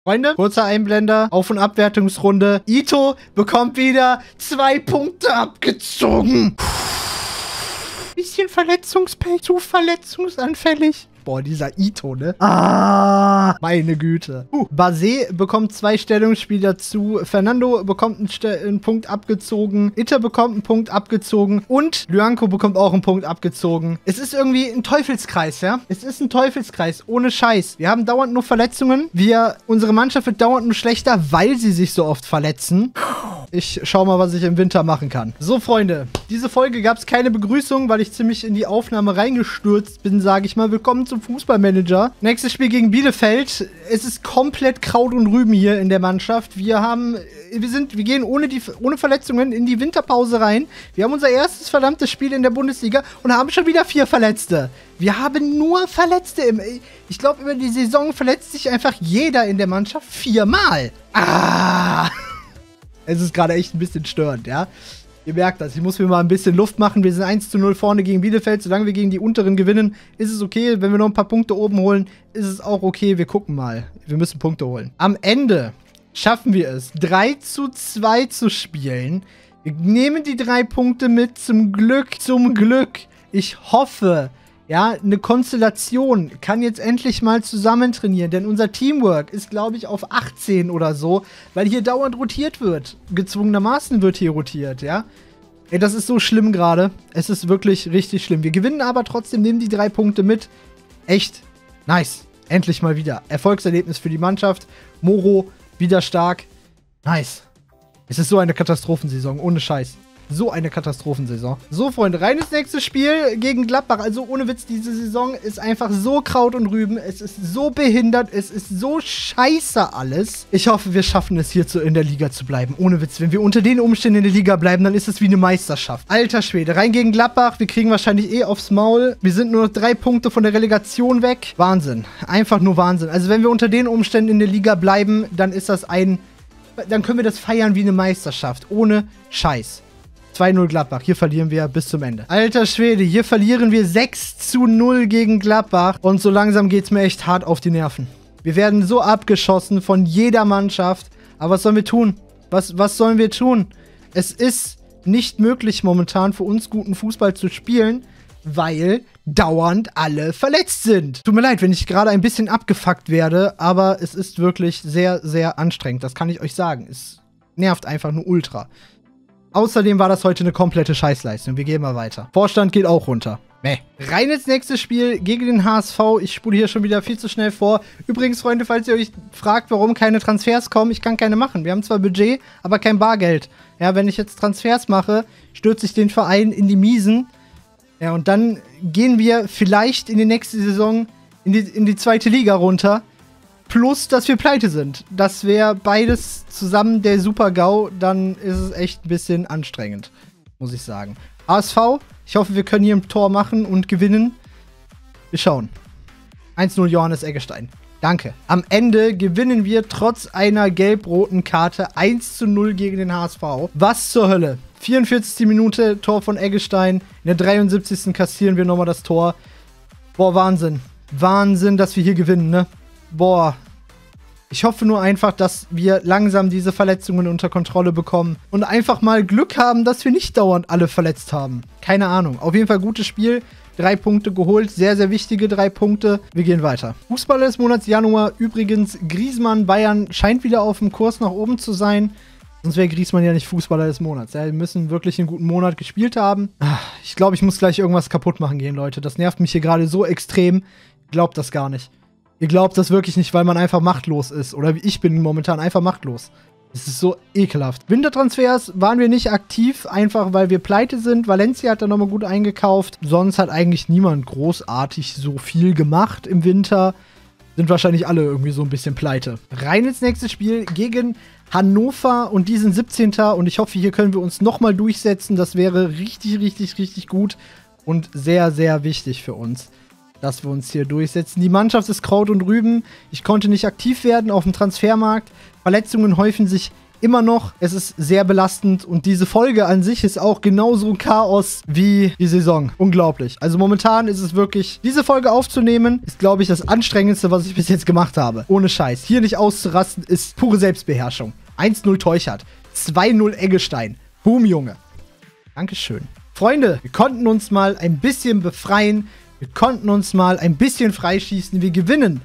Freunde, kurzer Einblender, Auf- und Abwertungsrunde. Ito bekommt wieder 2 Punkte abgezogen. Bisschen Verletzungspech, zu verletzungsanfällig. Boah, dieser Ito, ne? Ah, meine Güte. Basé bekommt 2 Stellungsspiele dazu. Fernando bekommt einen Punkt abgezogen. Itter bekommt einen Punkt abgezogen. Und Lyanco bekommt auch einen Punkt abgezogen. Es ist irgendwie ein Teufelskreis, ja? Es ist ein Teufelskreis, ohne Scheiß. Wir haben dauernd nur Verletzungen. Unsere Mannschaft wird dauernd nur schlechter, weil sie sich so oft verletzen. Ich schau mal, was ich im Winter machen kann. So, Freunde, diese Folge gab es keine Begrüßung, weil ich ziemlich in die Aufnahme reingestürzt bin, sage ich mal. Willkommen zum Fußballmanager. Nächstes Spiel gegen Bielefeld. Es ist komplett Kraut und Rüben hier in der Mannschaft. Wir gehen ohne Verletzungen in die Winterpause rein. Wir haben unser erstes verdammtes Spiel in der Bundesliga und haben schon wieder 4 Verletzte. Wir haben nur Verletzte. Ich glaube, über die Saison verletzt sich einfach jeder in der Mannschaft 4-mal. Ah! Es ist gerade echt ein bisschen störend, ja. Ihr merkt das. Ich muss mir mal ein bisschen Luft machen. Wir sind 1:0 vorne gegen Bielefeld. Solange wir gegen die Unteren gewinnen, ist es okay. Wenn wir noch ein paar Punkte oben holen, ist es auch okay. Wir gucken mal. Wir müssen Punkte holen. Am Ende schaffen wir es, 3:2 zu spielen. Wir nehmen die 3 Punkte mit. Zum Glück, zum Glück. Ich hoffe, ja, eine Konstellation kann jetzt endlich mal zusammen trainieren, denn unser Teamwork ist, glaube ich, auf 18 oder so, weil hier dauernd rotiert wird. Gezwungenermaßen wird hier rotiert, ja. Ey, das ist so schlimm gerade. Es ist wirklich richtig schlimm. Wir gewinnen aber trotzdem, nehmen die 3 Punkte mit. Echt nice. Endlich mal wieder. Erfolgserlebnis für die Mannschaft. Moro wieder stark. Nice. Es ist so eine Katastrophensaison, ohne Scheiß. So eine Katastrophensaison. So, Freunde, rein ins nächste Spiel gegen Gladbach. Also ohne Witz, diese Saison ist einfach so Kraut und Rüben. Es ist so behindert. Es ist so scheiße alles. Ich hoffe, wir schaffen es hier in der Liga zu bleiben. Ohne Witz, wenn wir unter den Umständen in der Liga bleiben, dann ist es wie eine Meisterschaft. Alter Schwede, rein gegen Gladbach. Wir kriegen wahrscheinlich aufs Maul. Wir sind nur noch 3 Punkte von der Relegation weg. Wahnsinn. Einfach nur Wahnsinn. Also wenn wir unter den Umständen in der Liga bleiben, dann ist das dann können wir das feiern wie eine Meisterschaft. Ohne Scheiß. 2:0 Gladbach. Hier verlieren wir bis zum Ende. Alter Schwede, hier verlieren wir 6:0 gegen Gladbach. Und so langsam geht es mir echt hart auf die Nerven. Wir werden so abgeschossen von jeder Mannschaft. Aber was sollen wir tun? Was sollen wir tun? Es ist nicht möglich momentan für uns guten Fußball zu spielen, weil dauernd alle verletzt sind. Tut mir leid, wenn ich gerade ein bisschen abgefuckt werde, aber es ist wirklich sehr, sehr anstrengend. Das kann ich euch sagen. Es nervt einfach nur ultra. Außerdem war das heute eine komplette Scheißleistung. Wir gehen mal weiter. Vorstand geht auch runter. Meh. Rein ins nächste Spiel gegen den HSV. Ich spule hier schon wieder viel zu schnell vor. Übrigens, Freunde, falls ihr euch fragt, warum keine Transfers kommen, ich kann keine machen. Wir haben zwar Budget, aber kein Bargeld. Ja, wenn ich jetzt Transfers mache, stürze ich den Verein in die Miesen. Ja, und dann gehen wir vielleicht in die nächste Saison in die 2. Liga runter. Plus, dass wir pleite sind. Das wäre beides zusammen der Super-GAU. Dann ist es echt ein bisschen anstrengend, muss ich sagen. HSV, ich hoffe, wir können hier ein Tor machen und gewinnen. Wir schauen. 1:0 Johannes Eggestein. Danke. Am Ende gewinnen wir trotz einer gelb-roten Karte 1:0 gegen den HSV. Was zur Hölle? 44. Minute, Tor von Eggestein. In der 73. kassieren wir nochmal das Tor. Boah, Wahnsinn. Wahnsinn, dass wir hier gewinnen, ne? Boah. Ich hoffe nur einfach, dass wir langsam diese Verletzungen unter Kontrolle bekommen und einfach mal Glück haben, dass wir nicht dauernd alle verletzt haben. Keine Ahnung. Auf jeden Fall gutes Spiel. 3 Punkte geholt. Sehr, sehr wichtige 3 Punkte. Wir gehen weiter. Fußballer des Monats Januar. Übrigens, Griezmann, Bayern scheint wieder auf dem Kurs nach oben zu sein. Sonst wäre Griezmann ja nicht Fußballer des Monats. Ja, wir müssen wirklich einen guten Monat gespielt haben. Ich glaube, ich muss gleich irgendwas kaputt machen gehen, Leute. Das nervt mich hier gerade so extrem. Glaubt das gar nicht. Ihr glaubt das wirklich nicht, weil man einfach machtlos ist. Oder wie ich bin momentan einfach machtlos. Es ist so ekelhaft. Wintertransfers waren wir nicht aktiv, einfach weil wir pleite sind. Valencia hat da nochmal gut eingekauft. Sonst hat eigentlich niemand großartig so viel gemacht im Winter. Sind wahrscheinlich alle irgendwie so ein bisschen pleite. Rein ins nächste Spiel gegen Hannover und die sind 17. Und ich hoffe, hier können wir uns nochmal durchsetzen. Das wäre richtig, richtig, richtig gut und sehr, sehr wichtig für uns, dass wir uns hier durchsetzen. Die Mannschaft ist Kraut und Rüben. Ich konnte nicht aktiv werden auf dem Transfermarkt. Verletzungen häufen sich immer noch. Es ist sehr belastend und diese Folge an sich ist auch genauso Chaos wie die Saison. Unglaublich. Also momentan ist es wirklich, diese Folge aufzunehmen, ist, glaube ich, das Anstrengendste, was ich bis jetzt gemacht habe. Ohne Scheiß. Hier nicht auszurasten, ist pure Selbstbeherrschung. 1-0 Teuchert. 2-0 Eggestein. Boom, Junge. Dankeschön. Freunde, wir konnten uns mal ein bisschen befreien. Wir konnten uns mal ein bisschen freischießen. Wir gewinnen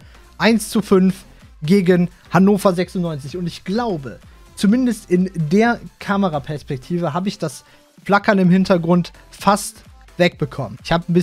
1:5 gegen Hannover 96. Und ich glaube, zumindest in der Kameraperspektive habe ich das Flackern im Hintergrund fast wegbekommen.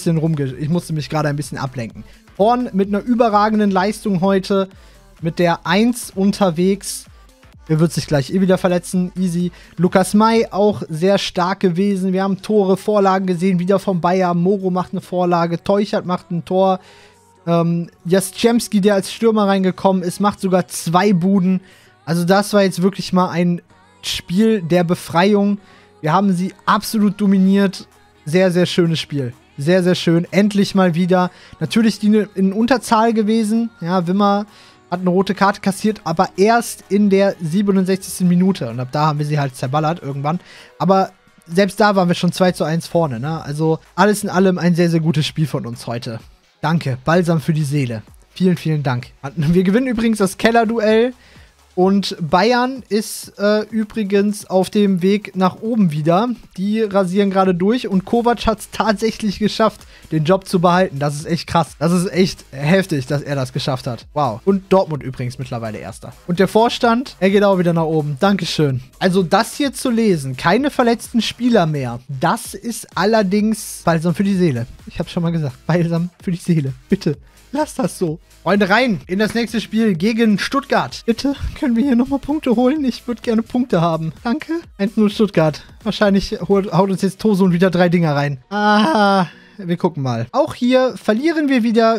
Ich musste mich gerade ein bisschen ablenken. Horn mit einer überragenden Leistung heute. Mit der 1 unterwegs. Er wird sich gleich wieder verletzen. Easy. Lukas May auch sehr stark gewesen. Wir haben Tore, Vorlagen gesehen. Wieder vom Bayer. Moro macht eine Vorlage. Teuchert macht ein Tor. Jastrzemski, der als Stürmer reingekommen ist, macht sogar 2 Buden. Also das war jetzt wirklich mal ein Spiel der Befreiung. Wir haben sie absolut dominiert. Sehr, sehr schönes Spiel. Sehr, sehr schön. Endlich mal wieder. Natürlich die in Unterzahl gewesen. Ja, Wimmer hat eine rote Karte kassiert, aber erst in der 67. Minute. Und ab da haben wir sie halt zerballert irgendwann. Aber selbst da waren wir schon 2:1 vorne. Ne? Also alles in allem ein sehr, sehr gutes Spiel von uns heute. Danke. Balsam für die Seele. Vielen, vielen Dank. Wir gewinnen übrigens das Kellerduell. Und Bayern ist übrigens auf dem Weg nach oben wieder. Die rasieren gerade durch. Und Kovac hat es tatsächlich geschafft, den Job zu behalten. Das ist echt krass. Das ist echt heftig, dass er das geschafft hat. Wow. Und Dortmund übrigens mittlerweile Erster. Und der Vorstand, er geht auch wieder nach oben. Dankeschön. Also das hier zu lesen, keine verletzten Spieler mehr. Das ist allerdings Balsam für die Seele. Ich habe schon mal gesagt, Balsam für die Seele. Bitte, lasst das so. Freunde, rein in das nächste Spiel gegen Stuttgart. Bitte, können wir hier nochmal Punkte holen? Ich würde gerne Punkte haben. Danke. 1:0 Stuttgart. Wahrscheinlich haut uns jetzt Tosun wieder 3 Dinger rein. Ah, wir gucken mal. Auch hier verlieren wir wieder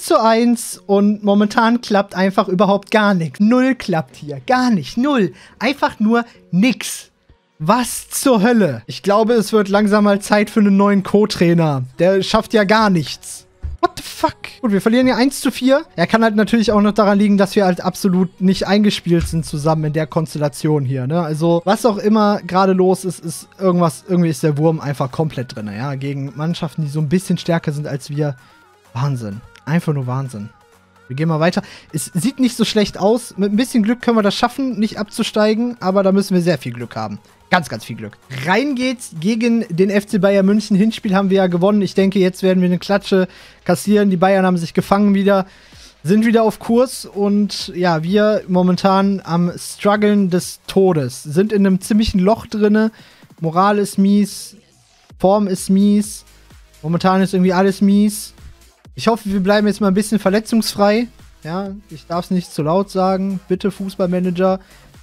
4:1 und momentan klappt einfach überhaupt gar nichts. Null klappt hier. Gar nicht. Null. Einfach nur nix. Was zur Hölle? Ich glaube, es wird langsam mal Zeit für einen neuen Co-Trainer. Der schafft ja gar nichts. What the fuck? Gut, wir verlieren hier 1:4. Er kann halt natürlich auch noch daran liegen, dass wir halt absolut nicht eingespielt sind zusammen in der Konstellation hier, ne? Also, was auch immer gerade los ist, ist irgendwie ist der Wurm einfach komplett drin, ja? Gegen Mannschaften, die so ein bisschen stärker sind als wir. Wahnsinn. Einfach nur Wahnsinn. Wir gehen mal weiter. Es sieht nicht so schlecht aus. Mit ein bisschen Glück können wir das schaffen, nicht abzusteigen, aber da müssen wir sehr viel Glück haben. Ganz, ganz viel Glück. Rein geht's gegen den FC Bayern München. Hinspiel haben wir ja gewonnen. Ich denke, jetzt werden wir eine Klatsche kassieren. Die Bayern haben sich gefangen wieder, sind wieder auf Kurs. Und ja, wir momentan am Struggeln des Todes. Sind in einem ziemlichen Loch drinne. Moral ist mies. Form ist mies. Momentan ist irgendwie alles mies. Ich hoffe, wir bleiben jetzt mal ein bisschen verletzungsfrei. Ja, ich darf es nicht zu laut sagen. Bitte, Fußballmanager.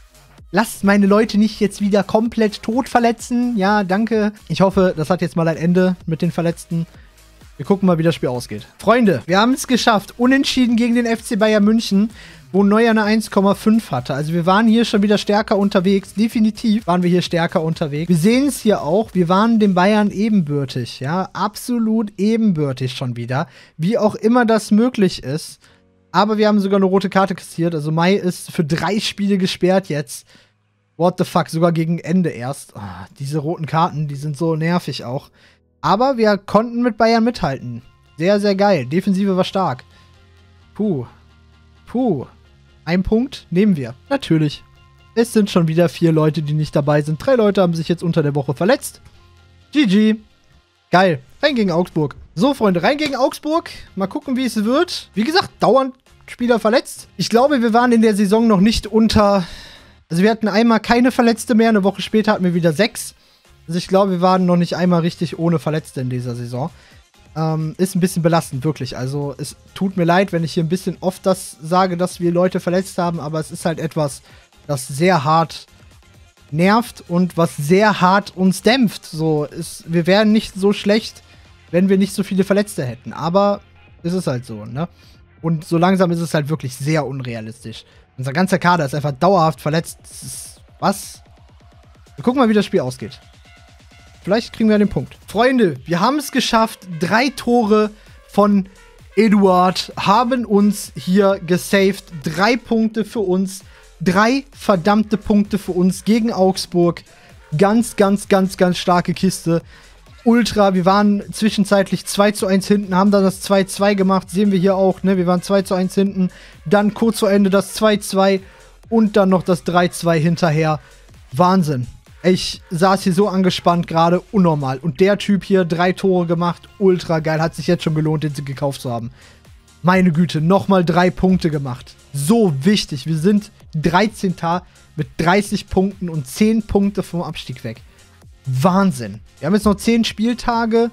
Lasst meine Leute nicht jetzt wieder komplett tot verletzen. Ja, danke. Ich hoffe, das hat jetzt mal ein Ende mit den Verletzten. Wir gucken mal, wie das Spiel ausgeht. Freunde, wir haben es geschafft. Unentschieden gegen den FC Bayern München, wo Neuer eine 1,5 hatte. Also wir waren hier schon wieder stärker unterwegs. Definitiv waren wir hier stärker unterwegs. Wir sehen es hier auch. Wir waren den Bayern ebenbürtig. Ja, absolut ebenbürtig schon wieder. Wie auch immer das möglich ist. Aber wir haben sogar eine rote Karte kassiert. Also Mai ist für 3 Spiele gesperrt jetzt. What the fuck, sogar gegen Ende erst. Oh, diese roten Karten, die sind so nervig auch. Aber wir konnten mit Bayern mithalten. Sehr, sehr geil. Defensive war stark. Puh. Puh. 1 Punkt nehmen wir. Natürlich. Es sind schon wieder 4 Leute, die nicht dabei sind. 3 Leute haben sich jetzt unter der Woche verletzt. GG. Geil. Rein gegen Augsburg. So, Freunde, rein gegen Augsburg. Mal gucken, wie es wird. Wie gesagt, dauernd Spieler verletzt. Ich glaube, wir waren in der Saison noch nicht unter... Also wir hatten einmal keine Verletzte mehr. Eine Woche später hatten wir wieder 6. Also ich glaube, wir waren noch nicht einmal richtig ohne Verletzte in dieser Saison. Ist ein bisschen belastend, wirklich. Also es tut mir leid, wenn ich hier ein bisschen oft das sage, dass wir Leute verletzt haben. Aber es ist halt etwas, das sehr hart nervt und was sehr hart uns dämpft. So, wir wären nicht so schlecht, wenn wir nicht so viele Verletzte hätten. Aber es ist halt so, ne? Und so langsam ist es halt wirklich sehr unrealistisch. Unser ganzer Kader ist einfach dauerhaft verletzt. Was? Wir gucken mal, wie das Spiel ausgeht. Vielleicht kriegen wir den Punkt. Freunde, wir haben es geschafft. 3 Tore von Eduard haben uns hier gesaved. 3 Punkte für uns. 3 verdammte Punkte für uns gegen Augsburg. Ganz, ganz, ganz, ganz starke Kiste. Ultra, wir waren zwischenzeitlich 2:1 hinten, haben dann das 2:2 gemacht. Sehen wir hier auch, ne? Wir waren 2:1 hinten. Dann kurz vor Ende das 2:2 und dann noch das 3:2 hinterher. Wahnsinn. Ich saß hier so angespannt gerade, unnormal. Und der Typ hier, 3 Tore gemacht, ultra geil. Hat sich jetzt schon gelohnt, den sie gekauft zu haben. Meine Güte, nochmal 3 Punkte gemacht. So wichtig. Wir sind 13. mit 30 Punkten und 10 Punkte vom Abstieg weg. Wahnsinn. Wir haben jetzt noch 10 Spieltage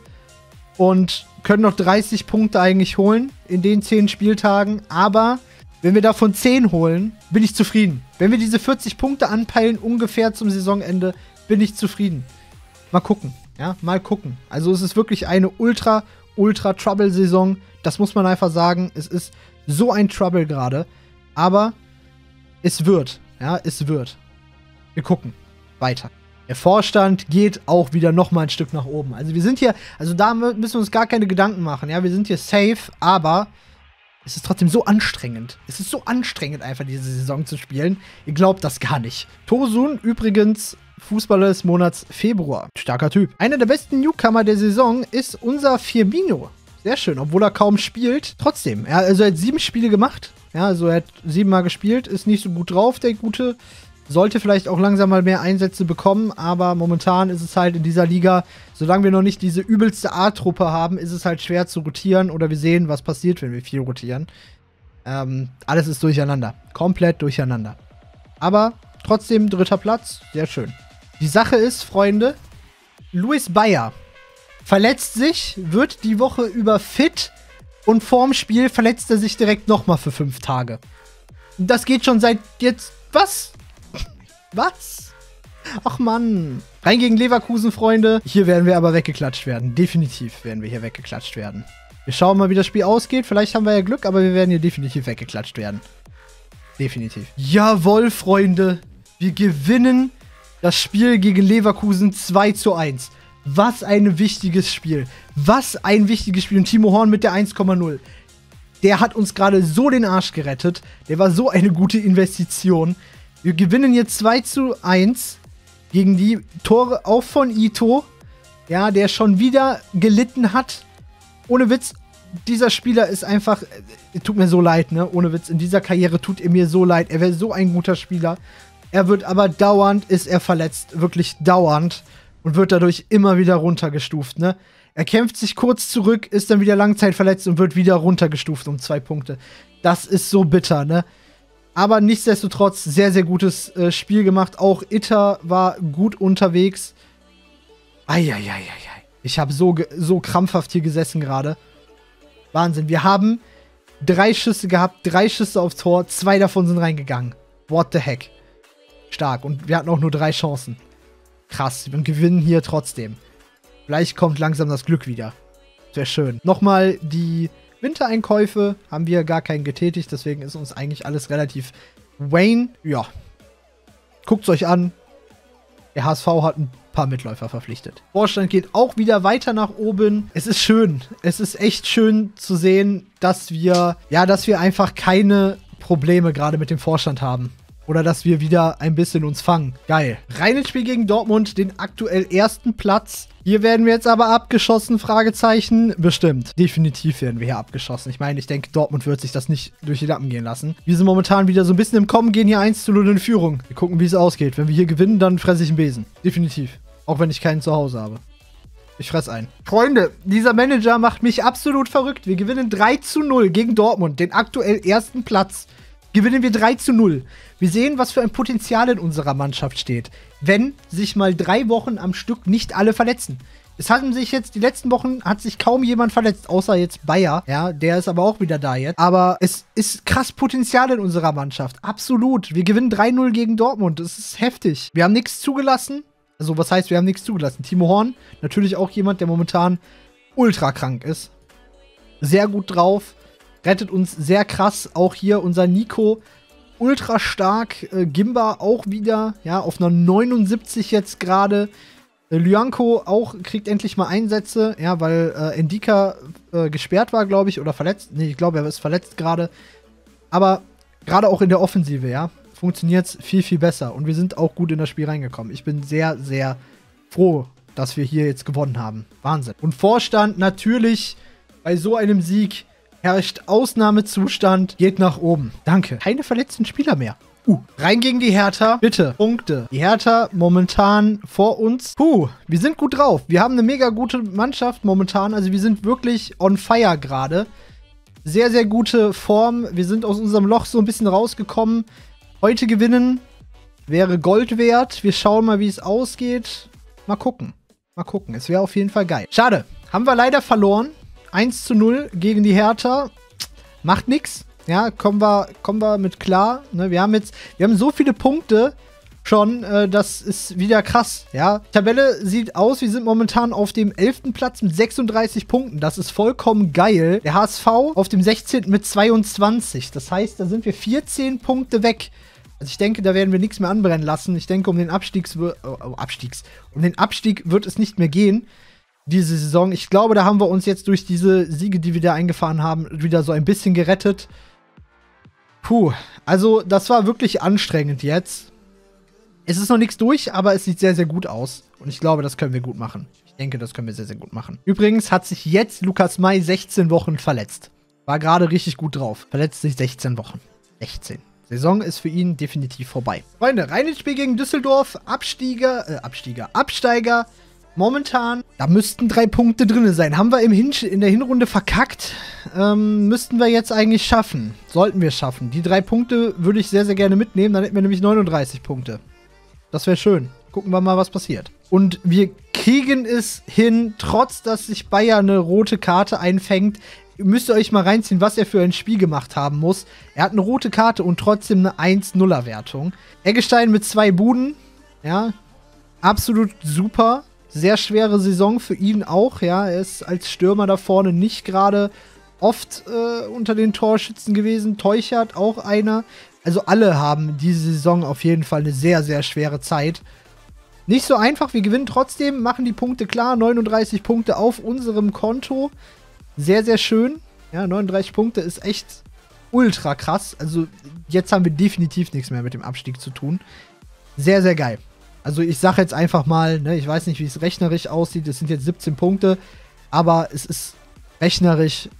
und können noch 30 Punkte eigentlich holen in den 10 Spieltagen. Aber wenn wir davon 10 holen, bin ich zufrieden. Wenn wir diese 40 Punkte anpeilen, ungefähr zum Saisonende, bin ich zufrieden. Mal gucken. Ja, mal gucken. Also es ist wirklich eine ultra Trouble-Saison. Das muss man einfach sagen. Es ist so ein Trouble gerade. Aber es wird. Ja, es wird. Wir gucken. Weiter. Der Vorstand geht auch wieder nochmal ein Stück nach oben. Also wir sind hier, also da müssen wir uns gar keine Gedanken machen. Ja, wir sind hier safe, aber es ist trotzdem so anstrengend. Es ist so anstrengend, einfach diese Saison zu spielen. Ihr glaubt das gar nicht. Tosun, übrigens, Fußballer des Monats Februar. Starker Typ. Einer der besten Newcomer der Saison ist unser Firmino. Sehr schön, obwohl er kaum spielt. Trotzdem, also er hat 7 Spiele gemacht. Ja, also er hat 7 Mal gespielt. Ist nicht so gut drauf, der Gute. Sollte vielleicht auch langsam mal mehr Einsätze bekommen, aber momentan ist es halt in dieser Liga, solange wir noch nicht diese übelste A-Truppe haben, ist es halt schwer zu rotieren oder wir sehen, was passiert, wenn wir viel rotieren. Alles ist durcheinander. Komplett durcheinander. Aber trotzdem 3. Platz, sehr schön. Die Sache ist, Freunde, Luis Bayer verletzt sich, wird die Woche über fit und vorm Spiel verletzt er sich direkt nochmal für 5 Tage. Das geht schon seit jetzt, was? Was? Ach Mann. Rein gegen Leverkusen, Freunde. Hier werden wir aber weggeklatscht werden. Definitiv werden wir hier weggeklatscht werden. Wir schauen mal, wie das Spiel ausgeht. Vielleicht haben wir ja Glück, aber wir werden hier definitiv weggeklatscht werden. Definitiv. Jawohl, Freunde. Wir gewinnen das Spiel gegen Leverkusen 2:1. Was ein wichtiges Spiel. Was ein wichtiges Spiel. Und Timo Horn mit der 1,0. Der hat uns gerade so den Arsch gerettet. Der war so eine gute Investition. Wir gewinnen jetzt 2:1 gegen die Tore auch von Ito. Ja, der schon wieder gelitten hat. Ohne Witz, dieser Spieler ist einfach, tut mir so leid, ne? Ohne Witz, in dieser Karriere tut er mir so leid. Er wäre so ein guter Spieler. Er wird aber dauernd, ist er verletzt. Wirklich dauernd. Und wird dadurch immer wieder runtergestuft, ne? Er kämpft sich kurz zurück, ist dann wieder langzeitverletzt und wird wieder runtergestuft um 2 Punkte. Das ist so bitter, ne? Aber nichtsdestotrotz sehr, sehr gutes Spiel gemacht. Auch Itter war gut unterwegs. Eieieiei. Ich habe so krampfhaft hier gesessen gerade. Wahnsinn. Wir haben 3 Schüsse gehabt, 3 Schüsse aufs Tor, 2 davon sind reingegangen. What the heck. Stark. Und wir hatten auch nur 3 Chancen. Krass. Wir gewinnen hier trotzdem. Vielleicht kommt langsam das Glück wieder. Sehr schön. Nochmal die Wintereinkäufe haben wir gar keinen getätigt, deswegen ist uns eigentlich alles relativ Wayne. Ja, guckt's euch an. Der HSV hat ein paar Mitläufer verpflichtet. Vorstand geht auch wieder weiter nach oben. Es ist schön. Es ist echt schön zu sehen, dass wir einfach keine Probleme gerade mit dem Vorstand haben. Oder dass wir wieder ein bisschen uns fangen. Geil. Rein ins Spiel gegen Dortmund, den aktuell 1. Platz. Hier werden wir jetzt aber abgeschossen, Fragezeichen. Bestimmt. Definitiv werden wir hier abgeschossen. Ich meine, ich denke, Dortmund wird sich das nicht durch die Lappen gehen lassen. Wir sind momentan wieder so ein bisschen im Kommen, gehen hier 1:0 in Führung. Wir gucken, wie es ausgeht. Wenn wir hier gewinnen, dann fresse ich einen Besen. Definitiv. Auch wenn ich keinen zu Hause habe. Ich fress einen. Freunde, dieser Manager macht mich absolut verrückt. Wir gewinnen 3:0 gegen Dortmund, den aktuell 1. Platz. Gewinnen wir 3:0. Wir sehen, was für ein Potenzial in unserer Mannschaft steht, wenn sich mal 3 Wochen am Stück nicht alle verletzen. Es hatten sich jetzt, die letzten Wochen hat sich kaum jemand verletzt, außer jetzt Bayer. Ja, der ist aber auch wieder da jetzt. Aber es ist krass Potenzial in unserer Mannschaft. Absolut. Wir gewinnen 3:0 gegen Dortmund. Das ist heftig. Wir haben nichts zugelassen. Also, was heißt, wir haben nichts zugelassen? Timo Horn, natürlich auch jemand, der momentan ultra krank ist. Sehr gut drauf. Rettet uns sehr krass. Auch hier unser Nico, ultra stark. Gimba auch wieder, ja, auf einer 79 jetzt gerade. Lyanko auch kriegt endlich mal Einsätze, ja, weil Endika gesperrt war, glaube ich, oder verletzt. Nee, ich glaube, er ist verletzt gerade. Aber gerade auch in der Offensive, ja. funktioniert es viel, viel besser. Und wir sind auch gut in das Spiel reingekommen. Ich bin sehr, sehr froh, dass wir hier jetzt gewonnen haben. Wahnsinn. Und Vorstand natürlich bei so einem Sieg herrscht Ausnahmezustand, geht nach oben. Danke. Keine verletzten Spieler mehr. Rein gegen die Hertha. Bitte, Punkte. Die Hertha momentan vor uns. Wir sind gut drauf. Wir haben eine mega gute Mannschaft momentan. Also wir sind wirklich on fire gerade. Sehr, sehr gute Form. Wir sind aus unserem Loch so ein bisschen rausgekommen. Heute gewinnen wäre Gold wert. Wir schauen mal, wie es ausgeht. Mal gucken. Mal gucken. Es wäre auf jeden Fall geil. Schade. Haben wir leider verloren. 1:0 gegen die Hertha. Macht nix. Ja, kommen wir mit klar. Ne, wir haben so viele Punkte schon, das ist wieder krass. Ja, die Tabelle sieht aus, wir sind momentan auf dem 11. Platz mit 36 Punkten. Das ist vollkommen geil. Der HSV auf dem 16. mit 22. Das heißt, da sind wir 14 Punkte weg. Also ich denke, da werden wir nichts mehr anbrennen lassen. Ich denke, um den Abstieg wird es nicht mehr gehen. Diese Saison. Ich glaube, da haben wir uns jetzt durch diese Siege, die wir da eingefahren haben, wieder so ein bisschen gerettet. Also das war wirklich anstrengend jetzt. Es ist noch nichts durch, aber es sieht sehr, sehr gut aus. Und ich glaube, das können wir gut machen. Ich denke, das können wir sehr, sehr gut machen. Übrigens hat sich jetzt Lukas May 16 Wochen verletzt. War gerade richtig gut drauf. Verletzt sich 16 Wochen. 16. Saison ist für ihn definitiv vorbei. Freunde, rein ins Spiel gegen Düsseldorf. Absteiger. Momentan, da müssten 3 Punkte drin sein. Haben wir in der Hinrunde verkackt. Müssten wir jetzt eigentlich schaffen. Sollten wir schaffen. Die 3 Punkte würde ich sehr, sehr gerne mitnehmen. Dann hätten wir nämlich 39 Punkte. Das wäre schön. Gucken wir mal, was passiert. Und wir kriegen es hin, trotz dass sich Bayern eine rote Karte einfängt. Ihr müsst euch mal reinziehen, was er für ein Spiel gemacht haben muss. Er hat eine rote Karte und trotzdem eine 1-0er-Wertung. Eggestein mit 2 Buden. Ja, absolut super. Sehr schwere Saison für ihn auch, ja. Er ist als Stürmer da vorne nicht gerade oft unter den Torschützen gewesen. Teuchert auch einer. Also alle haben diese Saison auf jeden Fall eine sehr, sehr schwere Zeit. Nicht so einfach, wir gewinnen trotzdem, machen die Punkte klar. 39 Punkte auf unserem Konto. Sehr, sehr schön. Ja, 39 Punkte ist echt ultra krass. Also jetzt haben wir definitiv nichts mehr mit dem Abstieg zu tun. Sehr, sehr geil. Also ich sage jetzt einfach mal, ne, ich weiß nicht, wie es rechnerisch aussieht. Es sind jetzt 17 Punkte, aber es ist rechnerisch,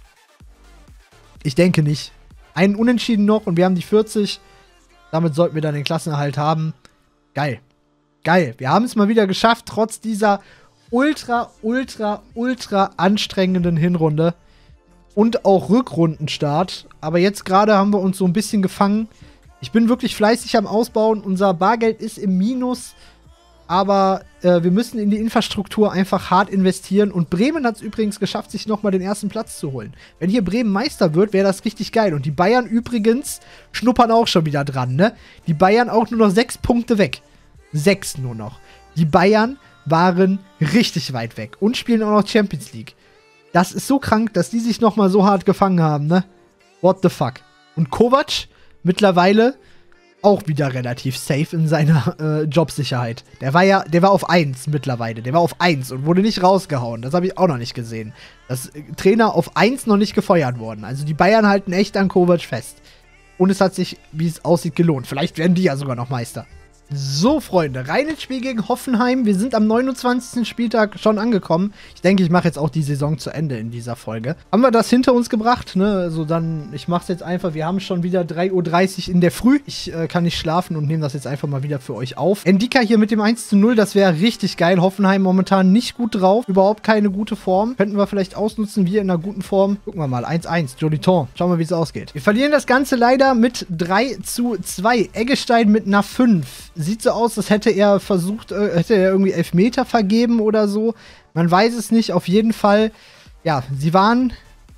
ich denke nicht. Einen Unentschieden noch und wir haben die 40. Damit sollten wir dann den Klassenerhalt haben. Geil. Geil. Wir haben es mal wieder geschafft, trotz dieser ultra anstrengenden Hinrunde. Und auch Rückrundenstart. Aber jetzt gerade haben wir uns so ein bisschen gefangen. Ich bin wirklich fleißig am Ausbauen. Unser Bargeld ist im Minus. Aber wir müssen in die Infrastruktur einfach hart investieren. Und Bremen hat es übrigens geschafft, sich nochmal den ersten Platz zu holen. Wenn hier Bremen Meister wird, wäre das richtig geil. Und die Bayern übrigens schnuppern auch schon wieder dran, ne? Die Bayern auch nur noch 6 Punkte weg. 6 nur noch. Die Bayern waren richtig weit weg. Und spielen auch noch Champions League. Das ist so krank, dass die sich nochmal so hart gefangen haben, ne? What the fuck? Und Kovac mittlerweile auch wieder relativ safe in seiner Jobsicherheit. Der war auf 1 mittlerweile. Der war auf 1 und wurde nicht rausgehauen. Das habe ich auch noch nicht gesehen. Dass Trainer auf 1 noch nicht gefeuert wurden. Also die Bayern halten echt an Kovac fest. Und es hat sich, wie es aussieht, gelohnt. Vielleicht werden die ja sogar noch Meister. So, Freunde, rein ins Spiel gegen Hoffenheim. Wir sind am 29. Spieltag schon angekommen. Ich denke, ich mache jetzt auch die Saison zu Ende in dieser Folge. Haben wir das hinter uns gebracht, ne? Also dann, ich mache es jetzt einfach. Wir haben schon wieder 3:30 Uhr in der Früh. Ich kann nicht schlafen und nehme das jetzt einfach mal wieder für euch auf. Endika hier mit dem 1:0, das wäre richtig geil. Hoffenheim momentan nicht gut drauf. Überhaupt keine gute Form. Könnten wir vielleicht ausnutzen, wir in einer guten Form. Gucken wir mal, 1:1, Joliton. Schauen wir, wie es ausgeht. Wir verlieren das Ganze leider mit 3:2. Eggestein mit einer 5. Sieht so aus, als hätte er versucht, hätte er irgendwie Elfmeter vergeben oder so. Man weiß es nicht. Auf jeden Fall, ja, sie haben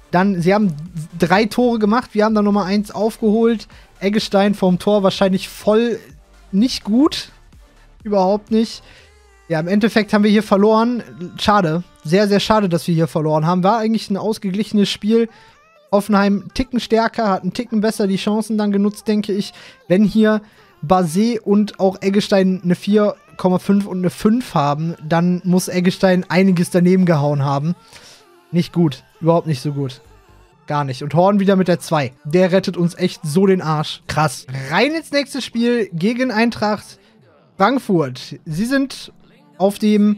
3 Tore gemacht. Wir haben dann nochmal 1 aufgeholt. Eggestein vom Tor wahrscheinlich voll nicht gut. Überhaupt nicht. Ja, im Endeffekt haben wir hier verloren. Schade. Sehr, sehr schade, dass wir hier verloren haben. War eigentlich ein ausgeglichenes Spiel. Hoffenheim einen Ticken stärker, hat einen Ticken besser die Chancen dann genutzt, denke ich. Wenn hier Basé und auch Eggestein eine 4,5 und eine 5 haben, dann muss Eggestein einiges daneben gehauen haben. Nicht gut. Überhaupt nicht so gut. Gar nicht. Und Horn wieder mit der 2. Der rettet uns echt so den Arsch. Krass. Rein ins nächste Spiel gegen Eintracht Frankfurt. Sie sind auf dem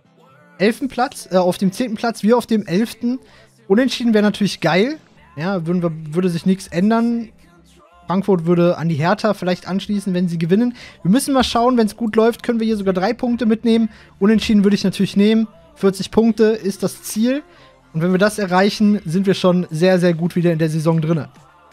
11. Platz, auf dem 10. Platz, wir auf dem 11. Unentschieden wäre natürlich geil. Ja, würde sich nichts ändern. Frankfurt würde an die Hertha vielleicht anschließen, wenn sie gewinnen. Wir müssen mal schauen, wenn es gut läuft, können wir hier sogar 3 Punkte mitnehmen. Unentschieden würde ich natürlich nehmen. 40 Punkte ist das Ziel. Und wenn wir das erreichen, sind wir schon sehr, sehr gut wieder in der Saison drin.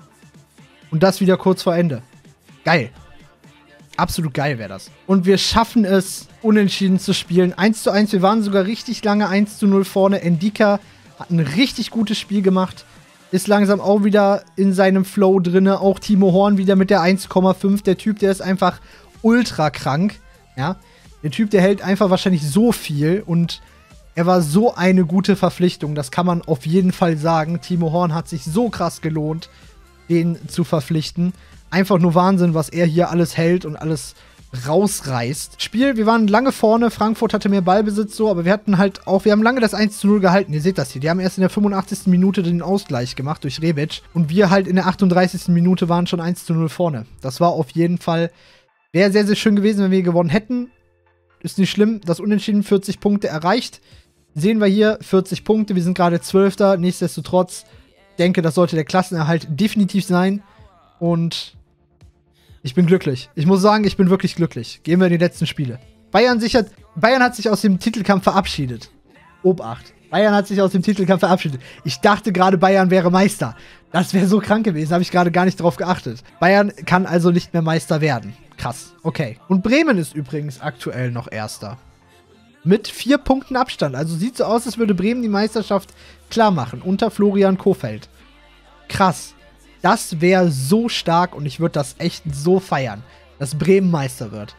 Und das wieder kurz vor Ende. Geil. Absolut geil wäre das. Und wir schaffen es, unentschieden zu spielen. 1:1. Wir waren sogar richtig lange 1:0 vorne. Ndika hat ein richtig gutes Spiel gemacht. Ist langsam auch wieder in seinem Flow drin. Auch Timo Horn wieder mit der 1,5. Der Typ, der ist einfach ultra krank. Ja? Der Typ, der hält einfach wahrscheinlich so viel. Und er war so eine gute Verpflichtung. Das kann man auf jeden Fall sagen. Timo Horn hat sich so krass gelohnt, den zu verpflichten. Einfach nur Wahnsinn, was er hier alles hält und alles rausreißt. Spiel, wir waren lange vorne. Frankfurt hatte mehr Ballbesitz so, aber wir hatten halt auch, wir haben lange das 1:0 gehalten. Ihr seht das hier. Die haben erst in der 85. Minute den Ausgleich gemacht durch Rebic. Und wir halt in der 38. Minute waren schon 1:0 vorne. Das war auf jeden Fall, wäre sehr, sehr schön gewesen, wenn wir gewonnen hätten. Ist nicht schlimm. Das Unentschieden 40 Punkte erreicht. Sehen wir hier, 40 Punkte, wir sind gerade 12. Nichtsdestotrotz, denke, das sollte der Klassenerhalt definitiv sein. Und ich bin glücklich. Ich muss sagen, ich bin wirklich glücklich. Gehen wir in die letzten Spiele. Bayern hat sich aus dem Titelkampf verabschiedet. Obacht. Bayern hat sich aus dem Titelkampf verabschiedet. Ich dachte gerade, Bayern wäre Meister. Das wäre so krank gewesen, habe ich gerade gar nicht drauf geachtet. Bayern kann also nicht mehr Meister werden. Krass, okay. Und Bremen ist übrigens aktuell noch Erster. Mit 4 Punkten Abstand. Also sieht so aus, als würde Bremen die Meisterschaft klar machen. Unter Florian Kohfeldt. Krass. Das wäre so stark und ich würde das echt so feiern, dass Bremen Meister wird.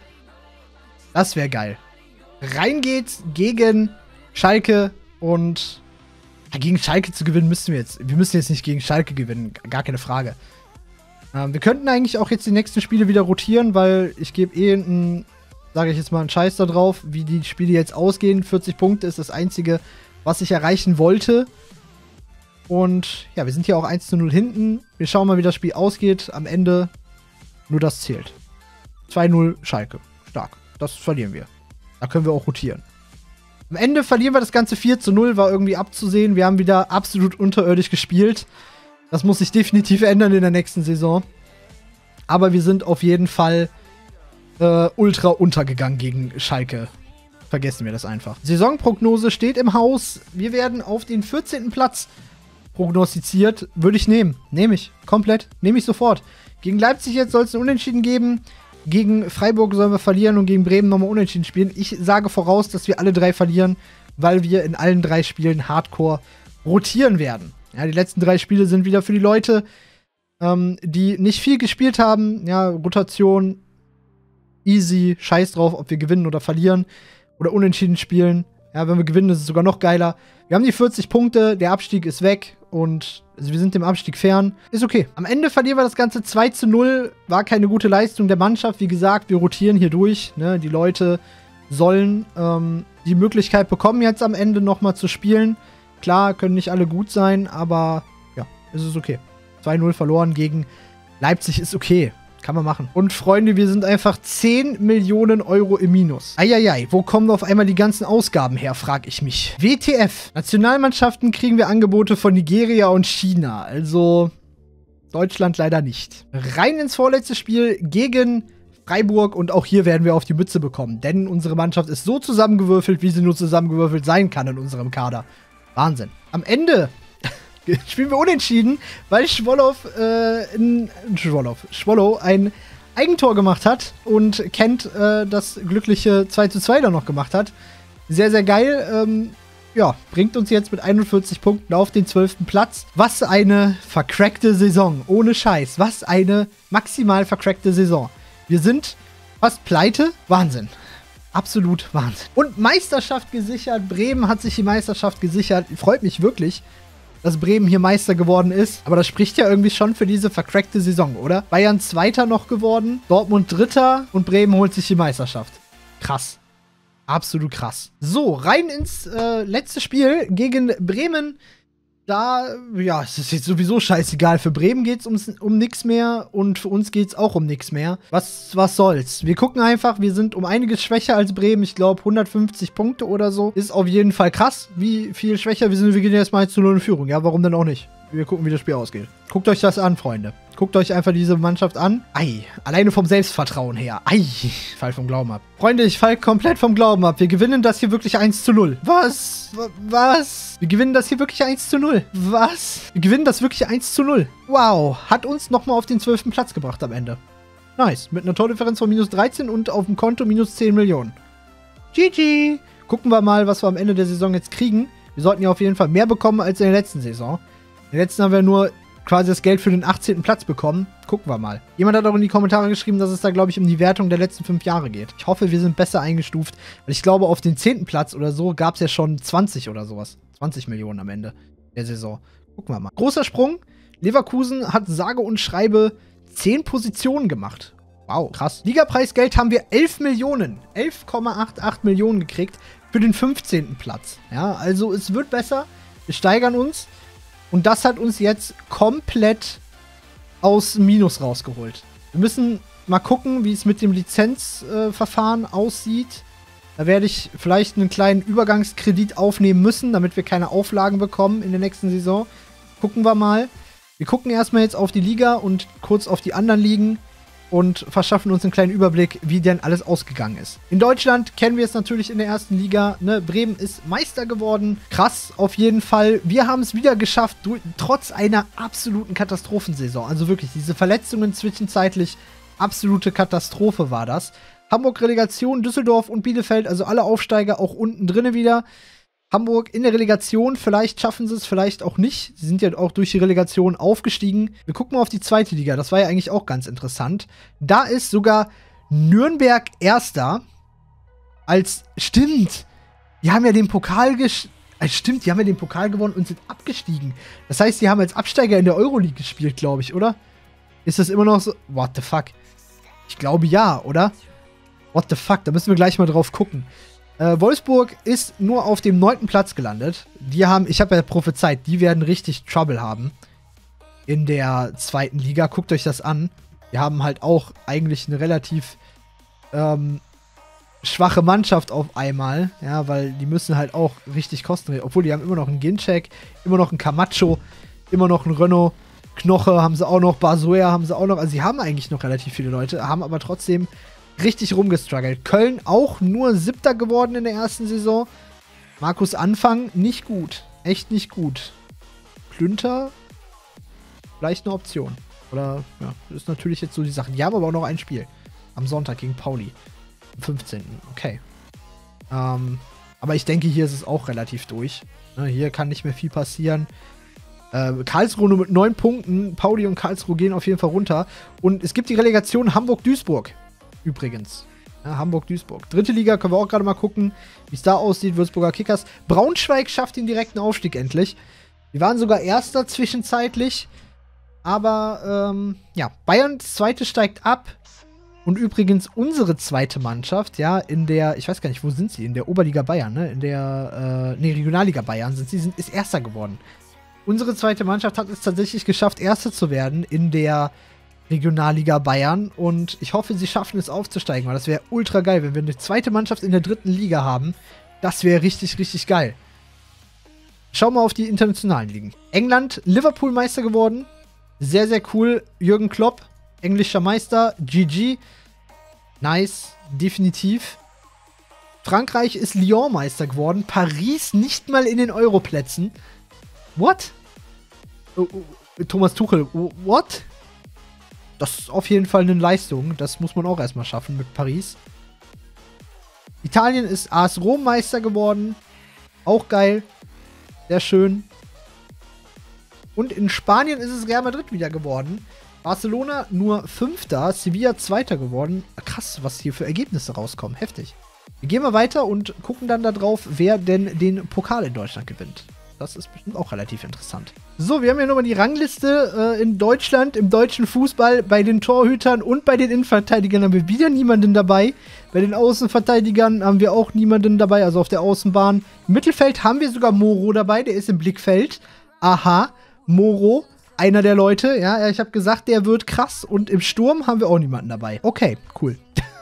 Das wäre geil. Rein geht's gegen Schalke und ja, gegen Schalke zu gewinnen müssen wir jetzt. Wir müssen jetzt nicht gegen Schalke gewinnen. Gar keine Frage. Wir könnten eigentlich auch jetzt die nächsten Spiele wieder rotieren, weil ich gebe sage ich jetzt mal einen Scheiß da drauf, wie die Spiele jetzt ausgehen. 40 Punkte ist das Einzige, was ich erreichen wollte. Und ja, wir sind hier auch 1:0 hinten. Wir schauen mal, wie das Spiel ausgeht. Am Ende nur das zählt. 2:0 Schalke. Stark. Das verlieren wir. Da können wir auch rotieren. Am Ende verlieren wir das Ganze 4:0. War irgendwie abzusehen. Wir haben wieder absolut unterirdisch gespielt. Das muss sich definitiv ändern in der nächsten Saison. Aber wir sind auf jeden Fall ultra untergegangen gegen Schalke. Vergessen wir das einfach. Saisonprognose steht im Haus. Wir werden auf den 14. Platz prognostiziert. Würde ich nehmen. Nehme ich. Komplett. Nehme ich sofort. Gegen Leipzig jetzt soll es einen Unentschieden geben. Gegen Freiburg sollen wir verlieren und gegen Bremen nochmal unentschieden spielen. Ich sage voraus, dass wir alle 3 verlieren, weil wir in allen 3 Spielen hardcore rotieren werden. Ja, die letzten 3 Spiele sind wieder für die Leute, die nicht viel gespielt haben. Ja, Rotation easy, scheiß drauf, ob wir gewinnen oder verlieren oder unentschieden spielen. Ja, wenn wir gewinnen, ist es sogar noch geiler. Wir haben die 40 Punkte, der Abstieg ist weg und also wir sind dem Abstieg fern. Ist okay. Am Ende verlieren wir das Ganze 2:0. War keine gute Leistung der Mannschaft. Wie gesagt, wir rotieren hier durch. Ne? Die Leute sollen die Möglichkeit bekommen, jetzt am Ende nochmal zu spielen. Klar, können nicht alle gut sein, aber ja, ist es okay. 2:0 verloren gegen Leipzig ist okay. Kann man machen. Und Freunde, wir sind einfach 10 Millionen Euro im Minus. Eieiei, wo kommen auf einmal die ganzen Ausgaben her, frage ich mich. WTF. Nationalmannschaften kriegen wir Angebote von Nigeria und China. Also Deutschland leider nicht. Rein ins vorletzte Spiel gegen Freiburg und auch hier werden wir auf die Mütze bekommen. Denn unsere Mannschaft ist so zusammengewürfelt, wie sie nur zusammengewürfelt sein kann in unserem Kader. Wahnsinn. Am Ende spielen wir unentschieden, weil Schwolow ein Eigentor gemacht hat und Kent das glückliche 2:2 dann noch gemacht hat. Sehr, sehr geil. Ja, bringt uns jetzt mit 41 Punkten auf den 12. Platz. Was eine vercrackte Saison. Ohne Scheiß. Was eine maximal vercrackte Saison. Wir sind fast pleite. Wahnsinn. Absolut Wahnsinn. Und Meisterschaft gesichert. Bremen hat sich die Meisterschaft gesichert. Freut mich wirklich, dass Bremen hier Meister geworden ist. Aber das spricht ja irgendwie schon für diese vercrackte Saison, oder? Bayern Zweiter noch geworden, Dortmund Dritter und Bremen holt sich die Meisterschaft. Krass. Absolut krass. So, rein ins letzte Spiel gegen Bremen. Ja, es ist jetzt sowieso scheißegal. Für Bremen geht's um nichts mehr und für uns geht's auch um nichts mehr. Was soll's? Wir gucken einfach, wir sind um einiges schwächer als Bremen. Ich glaube, 150 Punkte oder so. Ist auf jeden Fall krass, wie viel schwächer wir sind. Wir gehen jetzt mal 1:0 in Führung. Ja, warum denn auch nicht? Wir gucken, wie das Spiel ausgeht. Guckt euch das an, Freunde. Guckt euch einfach diese Mannschaft an. Ei, alleine vom Selbstvertrauen her. Ei, ich fall vom Glauben ab. Freunde, ich fall komplett vom Glauben ab. Wir gewinnen das hier wirklich 1:0. Was? Was? Wir gewinnen das hier wirklich 1:0. Was? Wir gewinnen das wirklich 1:0. Wow. Hat uns nochmal auf den 12. Platz gebracht am Ende. Nice. Mit einer Tordifferenz von -13 und auf dem Konto -10 Millionen. GG. Gucken wir mal, was wir am Ende der Saison jetzt kriegen. Wir sollten ja auf jeden Fall mehr bekommen als in der letzten Saison. In der letzten haben wir nur quasi das Geld für den 18. Platz bekommen. Gucken wir mal. Jemand hat auch in die Kommentare geschrieben, dass es da, glaube ich, um die Wertung der letzten 5 Jahre geht. Ich hoffe, wir sind besser eingestuft. Weil ich glaube, auf den 10. Platz oder so gab es ja schon 20 oder sowas. 20 Millionen am Ende der Saison. Gucken wir mal. Großer Sprung. Leverkusen hat sage und schreibe 10 Positionen gemacht. Wow, krass. Ligapreisgeld haben wir 11 Millionen. 11,88 Millionen gekriegt für den 15. Platz. Ja, also es wird besser. Wir steigern uns. Und das hat uns jetzt komplett aus dem Minus rausgeholt. Wir müssen mal gucken, wie es mit dem Lizenzverfahren aussieht. Da werde ich vielleicht einen kleinen Übergangskredit aufnehmen müssen, damit wir keine Auflagen bekommen in der nächsten Saison. Gucken wir mal. Wir gucken erstmal jetzt auf die Liga und kurz auf die anderen Ligen und verschaffen uns einen kleinen Überblick, wie denn alles ausgegangen ist. In Deutschland kennen wir es natürlich in der ersten Liga. Ne? Bremen ist Meister geworden. Krass, auf jeden Fall. Wir haben es wieder geschafft, trotz einer absoluten Katastrophensaison. Also wirklich, diese Verletzungen zwischenzeitlich, absolute Katastrophe war das. Hamburg Relegation, Düsseldorf und Bielefeld, also alle Aufsteiger auch unten drinne wieder. Hamburg in der Relegation, vielleicht schaffen sie es, vielleicht auch nicht. Sie sind ja auch durch die Relegation aufgestiegen. Wir gucken mal auf die zweite Liga, das war ja eigentlich auch ganz interessant. Da ist sogar Nürnberg Erster. Stimmt, die haben ja den Pokal die haben ja den Pokal gewonnen und sind abgestiegen. Das heißt, die haben als Absteiger in der Euroleague gespielt, glaube ich, oder? Ist das immer noch so? What the fuck? Ich glaube ja, oder? What the fuck, da müssen wir gleich mal drauf gucken. Wolfsburg ist nur auf dem 9. Platz gelandet. Ich habe ja prophezeit, die werden richtig Trouble haben in der zweiten Liga. Guckt euch das an. Wir haben halt auch eigentlich eine relativ schwache Mannschaft auf einmal. Ja, weil die müssen halt auch richtig kosten. Obwohl, die haben immer noch einen Ginczek, immer noch einen Camacho, immer noch einen Renault. Knoche haben sie auch noch, Basoer haben sie auch noch. Also sie haben eigentlich noch relativ viele Leute, haben aber trotzdem richtig rumgestruggelt. Köln auch nur 7. geworden in der ersten Saison. Markus Anfang nicht gut. Echt nicht gut. Klünter vielleicht eine Option. Oder, ja, das ist natürlich jetzt so die Sache. Die haben aber auch noch ein Spiel. Am Sonntag gegen Pauli. Am 15. Okay. Aber ich denke, hier ist es auch relativ durch. Ne, hier kann nicht mehr viel passieren. Karlsruhe nur mit 9 Punkten. Pauli und Karlsruhe gehen auf jeden Fall runter. Und es gibt die Relegation Hamburg-Duisburg. Übrigens. Ja, Hamburg-Duisburg. Dritte Liga, können wir auch gerade mal gucken, wie es da aussieht. Würzburger Kickers. Braunschweig schafft den direkten Aufstieg endlich. Wir waren sogar Erster zwischenzeitlich. Aber, ja, Bayerns zweite steigt ab. Und übrigens unsere zweite Mannschaft, ja, in der, ich weiß gar nicht, wo sind sie? In der Oberliga Bayern, ne? In der, Regionalliga Bayern ist Erster geworden. Unsere zweite Mannschaft hat es tatsächlich geschafft, Erste zu werden in der Regionalliga Bayern. Und ich hoffe, sie schaffen es aufzusteigen, weil das wäre ultra geil, wenn wir eine zweite Mannschaft in der dritten Liga haben. Das wäre richtig, richtig geil. Schauen wir auf die internationalen Ligen. England, Liverpool Meister geworden. Sehr, sehr cool. Jürgen Klopp, englischer Meister. GG. Nice, definitiv. Frankreich ist Lyon Meister geworden. Paris nicht mal in den Europlätzen. What? Thomas Tuchel, what? Das ist auf jeden Fall eine Leistung. Das muss man auch erstmal schaffen mit Paris. Italien ist AS Rom Meister geworden. Auch geil. Sehr schön. Und in Spanien ist es Real Madrid wieder geworden. Barcelona nur 5. Sevilla 2. geworden. Krass, was hier für Ergebnisse rauskommen. Heftig. Wir gehen mal weiter und gucken dann da drauf, wer denn den Pokal in Deutschland gewinnt. Das ist bestimmt auch relativ interessant. So, wir haben hier nochmal die Rangliste in Deutschland, im deutschen Fußball. Bei den Torhütern und bei den Innenverteidigern haben wir wieder niemanden dabei. Bei den Außenverteidigern haben wir auch niemanden dabei, also auf der Außenbahn. Im Mittelfeld haben wir sogar Moro dabei, der ist im Blickfeld. Aha, Moro, einer der Leute. Ja, ich habe gesagt, der wird krass. Und im Sturm haben wir auch niemanden dabei. Okay, cool.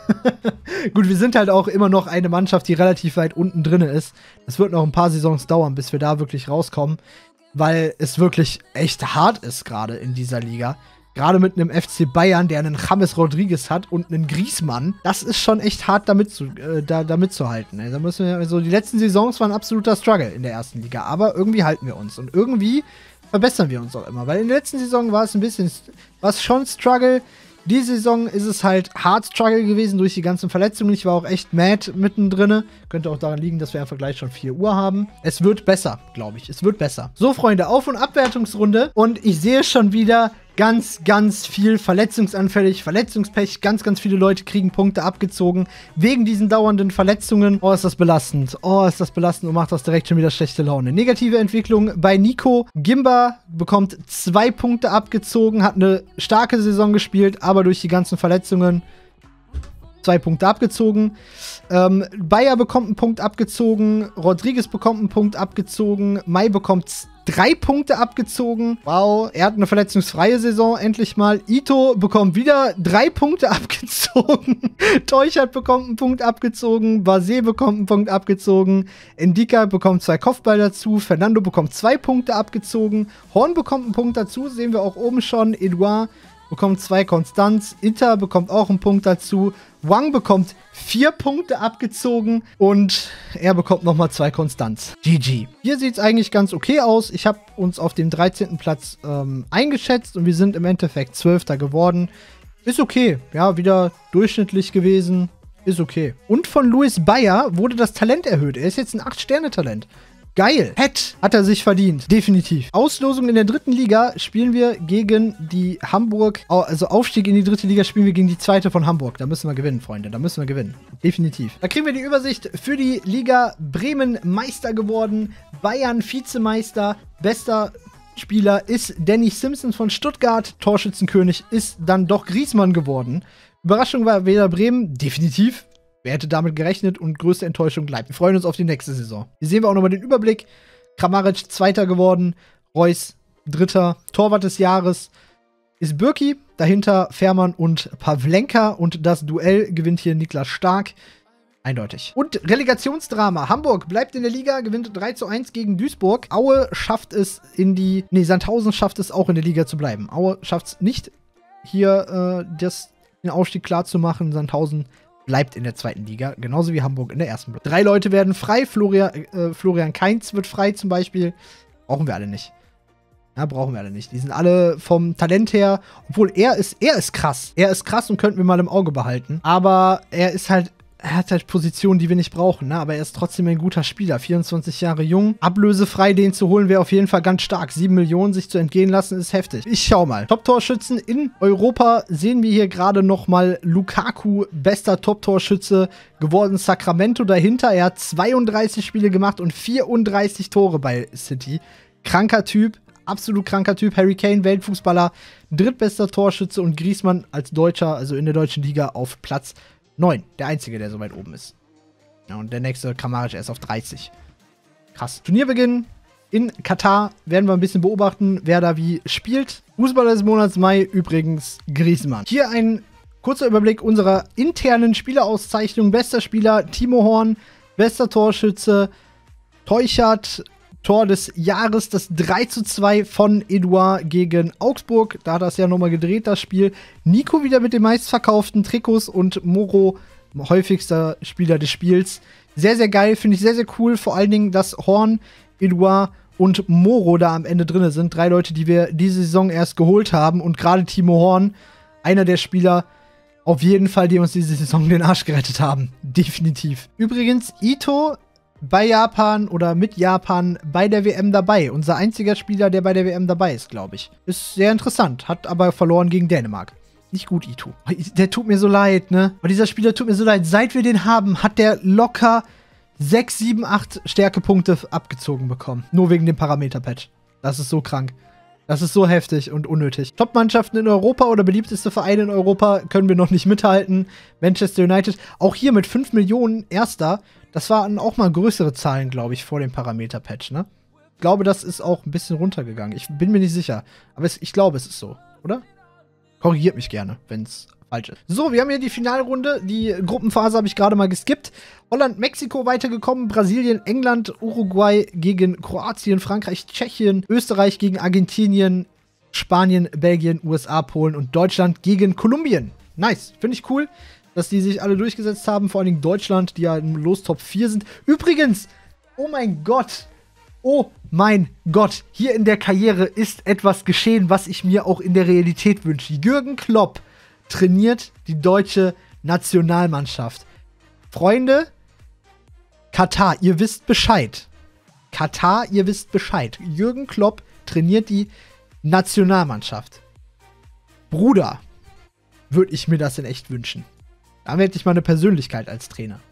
Gut, wir sind halt auch immer noch eine Mannschaft, die relativ weit unten drin ist. Es wird noch ein paar Saisons dauern, bis wir da wirklich rauskommen, weil es wirklich echt hart ist gerade in dieser Liga. Gerade mit einem FC Bayern, der einen James Rodriguez hat und einen Griezmann. Das ist schon echt hart, da mitzuhalten. Da müssen wir, also die letzten Saisons waren ein absoluter Struggle in der ersten Liga. Aber irgendwie halten wir uns. Und irgendwie verbessern wir uns auch immer. Weil in der letzten Saison war es schon Struggle. Diese Saison ist es halt hart Struggle gewesen durch die ganzen Verletzungen. Ich war auch echt mad mittendrin. Könnte auch daran liegen, dass wir einfach gleich schon 4 Uhr haben. Es wird besser, glaube ich. Es wird besser. So, Freunde, Auf- und Abwertungsrunde. Und ich sehe schon wieder ganz viel verletzungsanfällig, Verletzungspech. Ganz viele Leute kriegen Punkte abgezogen wegen diesen dauernden Verletzungen. Oh, ist das belastend. Oh, ist das belastend und macht das direkt schon wieder schlechte Laune. Negative Entwicklung bei Nico. Gimba bekommt 2 Punkte abgezogen, hat eine starke Saison gespielt, aber durch die ganzen Verletzungen 2 Punkte abgezogen. Bayer bekommt einen Punkt abgezogen. Rodriguez bekommt einen Punkt abgezogen. Mai bekommt 3 Punkte abgezogen. Wow, er hat eine verletzungsfreie Saison, endlich mal. Ito bekommt wieder 3 Punkte abgezogen. Teuchert bekommt einen Punkt abgezogen. Basé bekommt einen Punkt abgezogen. Ndika bekommt 2 Kopfball dazu. Fernando bekommt 2 Punkte abgezogen. Horn bekommt einen Punkt dazu, sehen wir auch oben schon. Edouard bekommt 2 Konstanz. Inter bekommt auch einen Punkt dazu. Wang bekommt 4 Punkte abgezogen und er bekommt nochmal 2 Konstanz. GG. Hier sieht es eigentlich ganz okay aus. Ich habe uns auf dem 13. Platz eingeschätzt und wir sind im Endeffekt 12. geworden. Ist okay. Ja, wieder durchschnittlich gewesen. Ist okay. Und von Luis Bayer wurde das Talent erhöht. Er ist jetzt ein 8-Sterne-Talent. Geil. Hat er sich verdient. Definitiv. Auslosung in der 3. Liga spielen wir gegen die Hamburg. Also Aufstieg in die 3. Liga spielen wir gegen die 2. von Hamburg. Da müssen wir gewinnen, Freunde. Da müssen wir gewinnen. Definitiv. Da kriegen wir die Übersicht für die Liga. Bremen Meister geworden. Bayern Vizemeister. Bester Spieler ist Danny Simpson von Stuttgart. Torschützenkönig ist dann doch Griezmann geworden. Überraschung war Werder Bremen. Definitiv. Wer hätte damit gerechnet und größte Enttäuschung bleibt. Wir freuen uns auf die nächste Saison. Hier sehen wir auch nochmal den Überblick. Kramaric 2. geworden, Reus 3. Torwart des Jahres ist Bürki. Dahinter Fährmann und Pavlenka. Und das Duell gewinnt hier Niklas Stark. Eindeutig. Und Relegationsdrama. Hamburg bleibt in der Liga, gewinnt 3:1 gegen Duisburg. Aue schafft es Sandhausen schafft es auch in der Liga zu bleiben. Aue schafft es nicht, hier den Aufstieg klar zu machen. Sandhausen bleibt in der 2. Liga, genauso wie Hamburg in der 1. 3 Leute werden frei. Florian Kainz wird frei zum Beispiel. Brauchen wir alle nicht. Ja, brauchen wir alle nicht. Die sind alle vom Talent her, obwohl er ist krass. Er ist krass und könnten wir mal im Auge behalten. Aber er hat halt Positionen, die wir nicht brauchen, ne? Aber er ist trotzdem ein guter Spieler. 24 Jahre jung. Ablösefrei den zu holen wäre auf jeden Fall ganz stark. 7 Millionen sich zu entgehen lassen ist heftig. Ich schau mal. Top-Torschützen in Europa sehen wir hier gerade noch mal Lukaku, bester Top-Torschütze geworden. Sacramento dahinter. Er hat 32 Spiele gemacht und 34 Tore bei City. Kranker Typ. Absolut kranker Typ. Harry Kane, Weltfußballer. Drittbester Torschütze und Griezmann als Deutscher, also in der deutschen Liga, auf Platz 9. Der einzige, der so weit oben ist. Ja, und der nächste Kramaric erst auf 30. Krass. Turnierbeginn in Katar werden wir ein bisschen beobachten, wer da wie spielt. Fußballer des Monats Mai übrigens Griezmann. Hier ein kurzer Überblick unserer internen Spielerauszeichnung. Bester Spieler Timo Horn, bester Torschütze Teuchert, Tor des Jahres, das 3:2 von Edouard gegen Augsburg. Da hat er es ja nochmal gedreht, das Spiel. Nico wieder mit den meistverkauften Trikots und Moro, häufigster Spieler des Spiels. Sehr, sehr geil, finde ich sehr, sehr cool. Vor allen Dingen, dass Horn, Edouard und Moro da am Ende drin sind. 3 Leute, die wir diese Saison erst geholt haben. Und gerade Timo Horn, einer der Spieler, auf jeden Fall, die uns diese Saison den Arsch gerettet haben. Definitiv. Übrigens, Ito bei Japan oder mit Japan bei der WM dabei. Unser einziger Spieler, der bei der WM dabei ist, glaube ich. Ist sehr interessant. Hat aber verloren gegen Dänemark. Nicht gut, Ito. Der tut mir so leid, ne? Aber dieser Spieler tut mir so leid. Seit wir den haben, hat der locker 6, 7, 8 Stärkepunkte abgezogen bekommen. Nur wegen dem Parameter-Patch. Das ist so krank. Das ist so heftig und unnötig. Top-Mannschaften in Europa oder beliebteste Vereine in Europa können wir noch nicht mithalten. Manchester United, auch hier mit 5 Millionen Erster. Das waren auch mal größere Zahlen, glaube ich, vor dem Parameter-Patch, ne? glaube, das ist auch ein bisschen runtergegangen. Ich bin mir nicht sicher. Aber ich glaube, es ist so, oder? Korrigiert mich gerne, wenn es falsch ist. So, wir haben hier die Finalrunde. Die Gruppenphase habe ich gerade mal geskippt. Holland, Mexiko weitergekommen. Brasilien, England, Uruguay gegen Kroatien, Frankreich, Tschechien, Österreich gegen Argentinien, Spanien, Belgien, USA, Polen und Deutschland gegen Kolumbien. Nice. Finde ich cool, dass die sich alle durchgesetzt haben. Vor allen Dingen Deutschland, die ja im Los Top 4 sind. Übrigens, oh mein Gott. Oh mein Gott. Hier in der Karriere ist etwas geschehen, was ich mir auch in der Realität wünsche. Jürgen Klopp trainiert die deutsche Nationalmannschaft. Freunde, Katar, ihr wisst Bescheid. Katar, ihr wisst Bescheid. Jürgen Klopp trainiert die Nationalmannschaft. Bruder, würde ich mir das in echt wünschen. Da hätte ich mal eine Persönlichkeit als Trainer.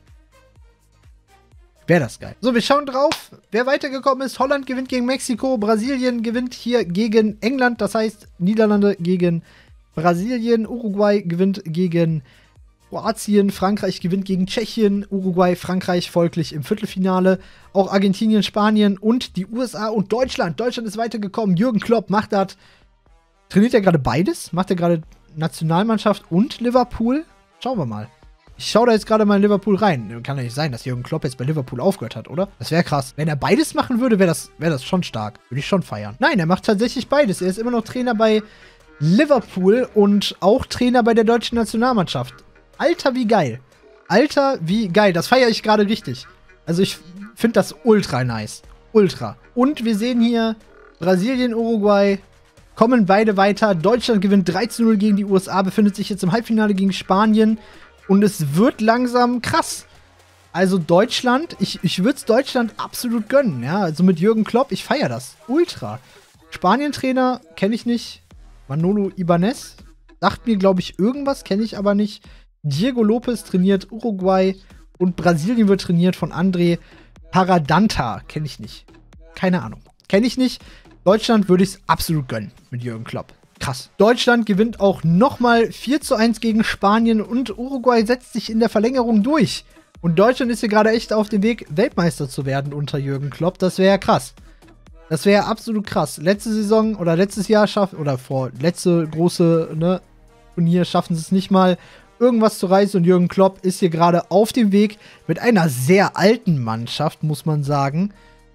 Wäre das geil. So, wir schauen drauf, wer weitergekommen ist. Holland gewinnt gegen Mexiko. Brasilien gewinnt hier gegen England. Das heißt, Niederlande gegen Brasilien. Uruguay gewinnt gegen Kroatien. Frankreich gewinnt gegen Tschechien. Uruguay, Frankreich folglich im Viertelfinale. Auch Argentinien, Spanien und die USA und Deutschland. Deutschland ist weitergekommen. Jürgen Klopp macht das. Trainiert er gerade beides? Macht er gerade Nationalmannschaft und Liverpool? Schauen wir mal. Ich schaue da jetzt gerade mal in Liverpool rein. Kann ja nicht sein, dass Jürgen Klopp jetzt bei Liverpool aufgehört hat, oder? Das wäre krass. Wenn er beides machen würde, wäre das schon stark. Würde ich schon feiern. Nein, er macht tatsächlich beides. Er ist immer noch Trainer bei Liverpool und auch Trainer bei der deutschen Nationalmannschaft. Alter, wie geil. Alter, wie geil. Das feiere ich gerade richtig. Also ich finde das ultra nice. Ultra. Und wir sehen hier Brasilien, Uruguay kommen beide weiter. Deutschland gewinnt 3:0 gegen die USA, befindet sich jetzt im Halbfinale gegen Spanien. Und es wird langsam krass. Also Deutschland, ich würde es Deutschland absolut gönnen. Ja, also mit Jürgen Klopp, ich feiere das. Ultra. Spanien-Trainer kenne ich nicht. Manolo Ibanez sagt mir, glaube ich, irgendwas, kenne ich aber nicht. Diego Lopez trainiert Uruguay und Brasilien wird trainiert von André Paradanta. Kenne ich nicht. Keine Ahnung. Kenne ich nicht. Deutschland würde ich es absolut gönnen mit Jürgen Klopp. Krass. Deutschland gewinnt auch nochmal 4:1 gegen Spanien und Uruguay setzt sich in der Verlängerung durch. Und Deutschland ist hier gerade echt auf dem Weg, Weltmeister zu werden unter Jürgen Klopp. Das wäre ja krass. Das wäre absolut krass. Letzte Saison oder letztes Jahr letzte große Turnier schaffen sie es nicht mal, irgendwas zu reißen. Und Jürgen Klopp ist hier gerade auf dem Weg mit einer sehr alten Mannschaft, muss man sagen.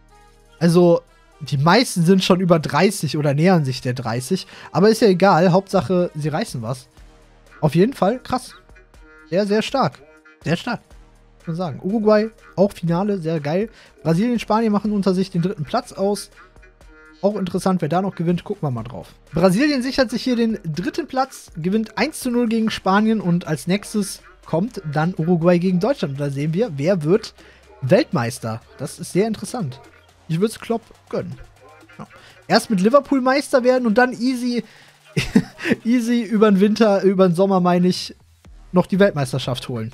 Also die meisten sind schon über 30 oder nähern sich der 30. Aber ist ja egal. Hauptsache, sie reißen was. Auf jeden Fall krass. Sehr, sehr stark. Sehr stark. Muss man sagen. Uruguay, auch Finale, sehr geil. Brasilien, Spanien machen unter sich den 3. Platz aus. Auch interessant, wer da noch gewinnt, gucken wir mal drauf. Brasilien sichert sich hier den 3. Platz, gewinnt 1:0 gegen Spanien und als nächstes kommt dann Uruguay gegen Deutschland. Und da sehen wir, wer wird Weltmeister. Das ist sehr interessant. Ich würde es Klopp gönnen. Ja. Erst mit Liverpool Meister werden und dann easy über den Winter, über den Sommer, meine ich, noch die Weltmeisterschaft holen.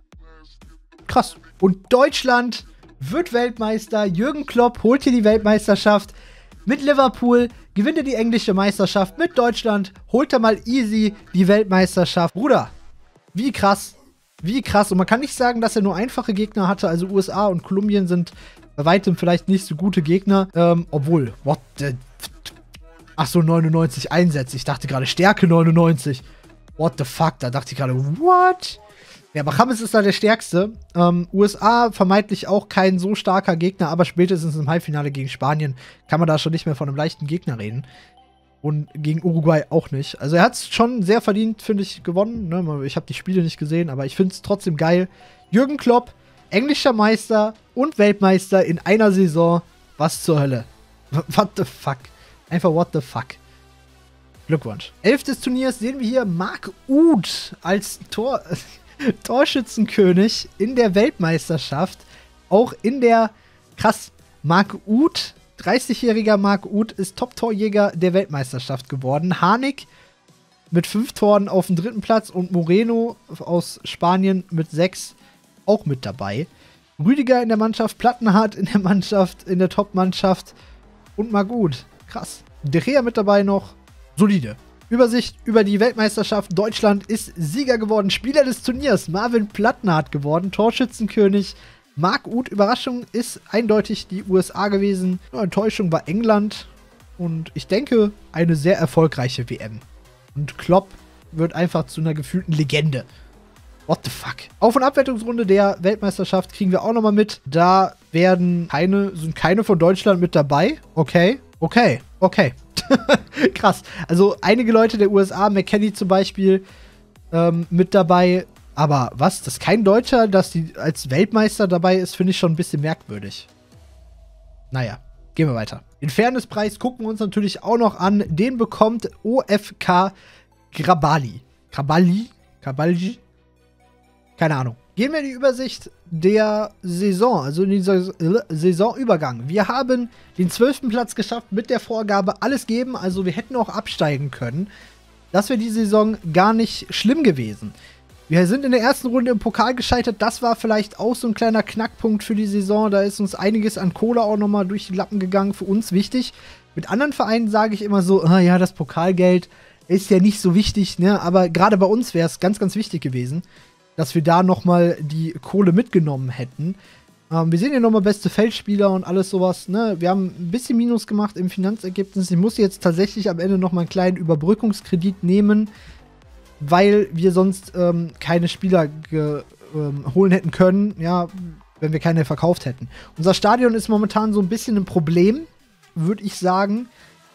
Krass. Und Deutschland wird Weltmeister. Jürgen Klopp holt hier die Weltmeisterschaft. Mit Liverpool gewinnt er die englische Meisterschaft. Mit Deutschland holt er mal easy die Weltmeisterschaft. Bruder, wie krass. Wie krass. Und man kann nicht sagen, dass er nur einfache Gegner hatte. Also USA und Kolumbien sind bei weitem vielleicht nicht so gute Gegner. Obwohl, Achso, 99 Einsätze. Ich dachte gerade Stärke 99. What the fuck? Da dachte ich gerade, what? Ja, aber James ist da der Stärkste. USA vermeintlich auch kein so starker Gegner, aber spätestens im Halbfinale gegen Spanien kann man da schon nicht mehr von einem leichten Gegner reden. Und gegen Uruguay auch nicht. Also er hat es schon sehr verdient, finde ich, gewonnen. Ne? Ich habe die Spiele nicht gesehen, aber ich finde es trotzdem geil. Jürgen Klopp, englischer Meister und Weltmeister in einer Saison. Was zur Hölle? What the fuck? Einfach what the fuck. Glückwunsch. 11. des Turniers sehen wir hier Marc Uth als Torschützenkönig in der Weltmeisterschaft. Auch in der, krass, Marc Uth, 30-jähriger Marc Uth ist Top-Torjäger der Weltmeisterschaft geworden. Harnik mit 5 Toren auf dem 3. Platz und Moreno aus Spanien mit 6 auch mit dabei. Rüdiger in der Mannschaft, Plattenhardt in der Mannschaft, in der Top-Mannschaft und Marc Uth. Krass. De Gea mit dabei noch. Solide. Übersicht über die Weltmeisterschaft. Deutschland ist Sieger geworden. Spieler des Turniers Marvin Plattenhardt geworden. Torschützenkönig Marc-Uth, Überraschung ist eindeutig die USA gewesen. Nur Enttäuschung war England. Und ich denke, eine sehr erfolgreiche WM. Und Klopp wird einfach zu einer gefühlten Legende. What the fuck? Auf- und Abwertungsrunde der Weltmeisterschaft kriegen wir auch nochmal mit. Da sind keine von Deutschland mit dabei. Okay. Krass. Also einige Leute der USA, McKennie zum Beispiel, mit dabei. Aber was? Dass kein Deutscher, dass die als Weltmeister dabei ist, finde ich schon ein bisschen merkwürdig. Naja, gehen wir weiter. Den Fairnesspreis gucken wir uns natürlich auch noch an. Den bekommt OFK Grabali. Grabalji? Keine Ahnung. Gehen wir in die Übersicht der Saison, also in dieser Saisonübergang. Wir haben den 12. Platz geschafft mit der Vorgabe, alles geben. Also wir hätten auch absteigen können. Das wäre die Saison gar nicht schlimm gewesen. Wir sind in der ersten Runde im Pokal gescheitert. Das war vielleicht auch so ein kleiner Knackpunkt für die Saison. Da ist uns einiges an Kohle auch nochmal durch die Lappen gegangen. Für uns wichtig. Mit anderen Vereinen sage ich immer so, ja, das Pokalgeld ist ja nicht so wichtig, ne? Aber gerade bei uns wäre es ganz, ganz wichtig gewesen, dass wir da nochmal die Kohle mitgenommen hätten. Wir sehen ja nochmal beste Feldspieler und alles sowas, ne? Wir haben ein bisschen Minus gemacht im Finanzergebnis. Ich muss jetzt tatsächlich am Ende nochmal einen kleinen Überbrückungskredit nehmen, weil wir sonst keine Spieler holen hätten können, ja, wenn wir keine verkauft hätten. Unser Stadion ist momentan so ein bisschen ein Problem, würde ich sagen,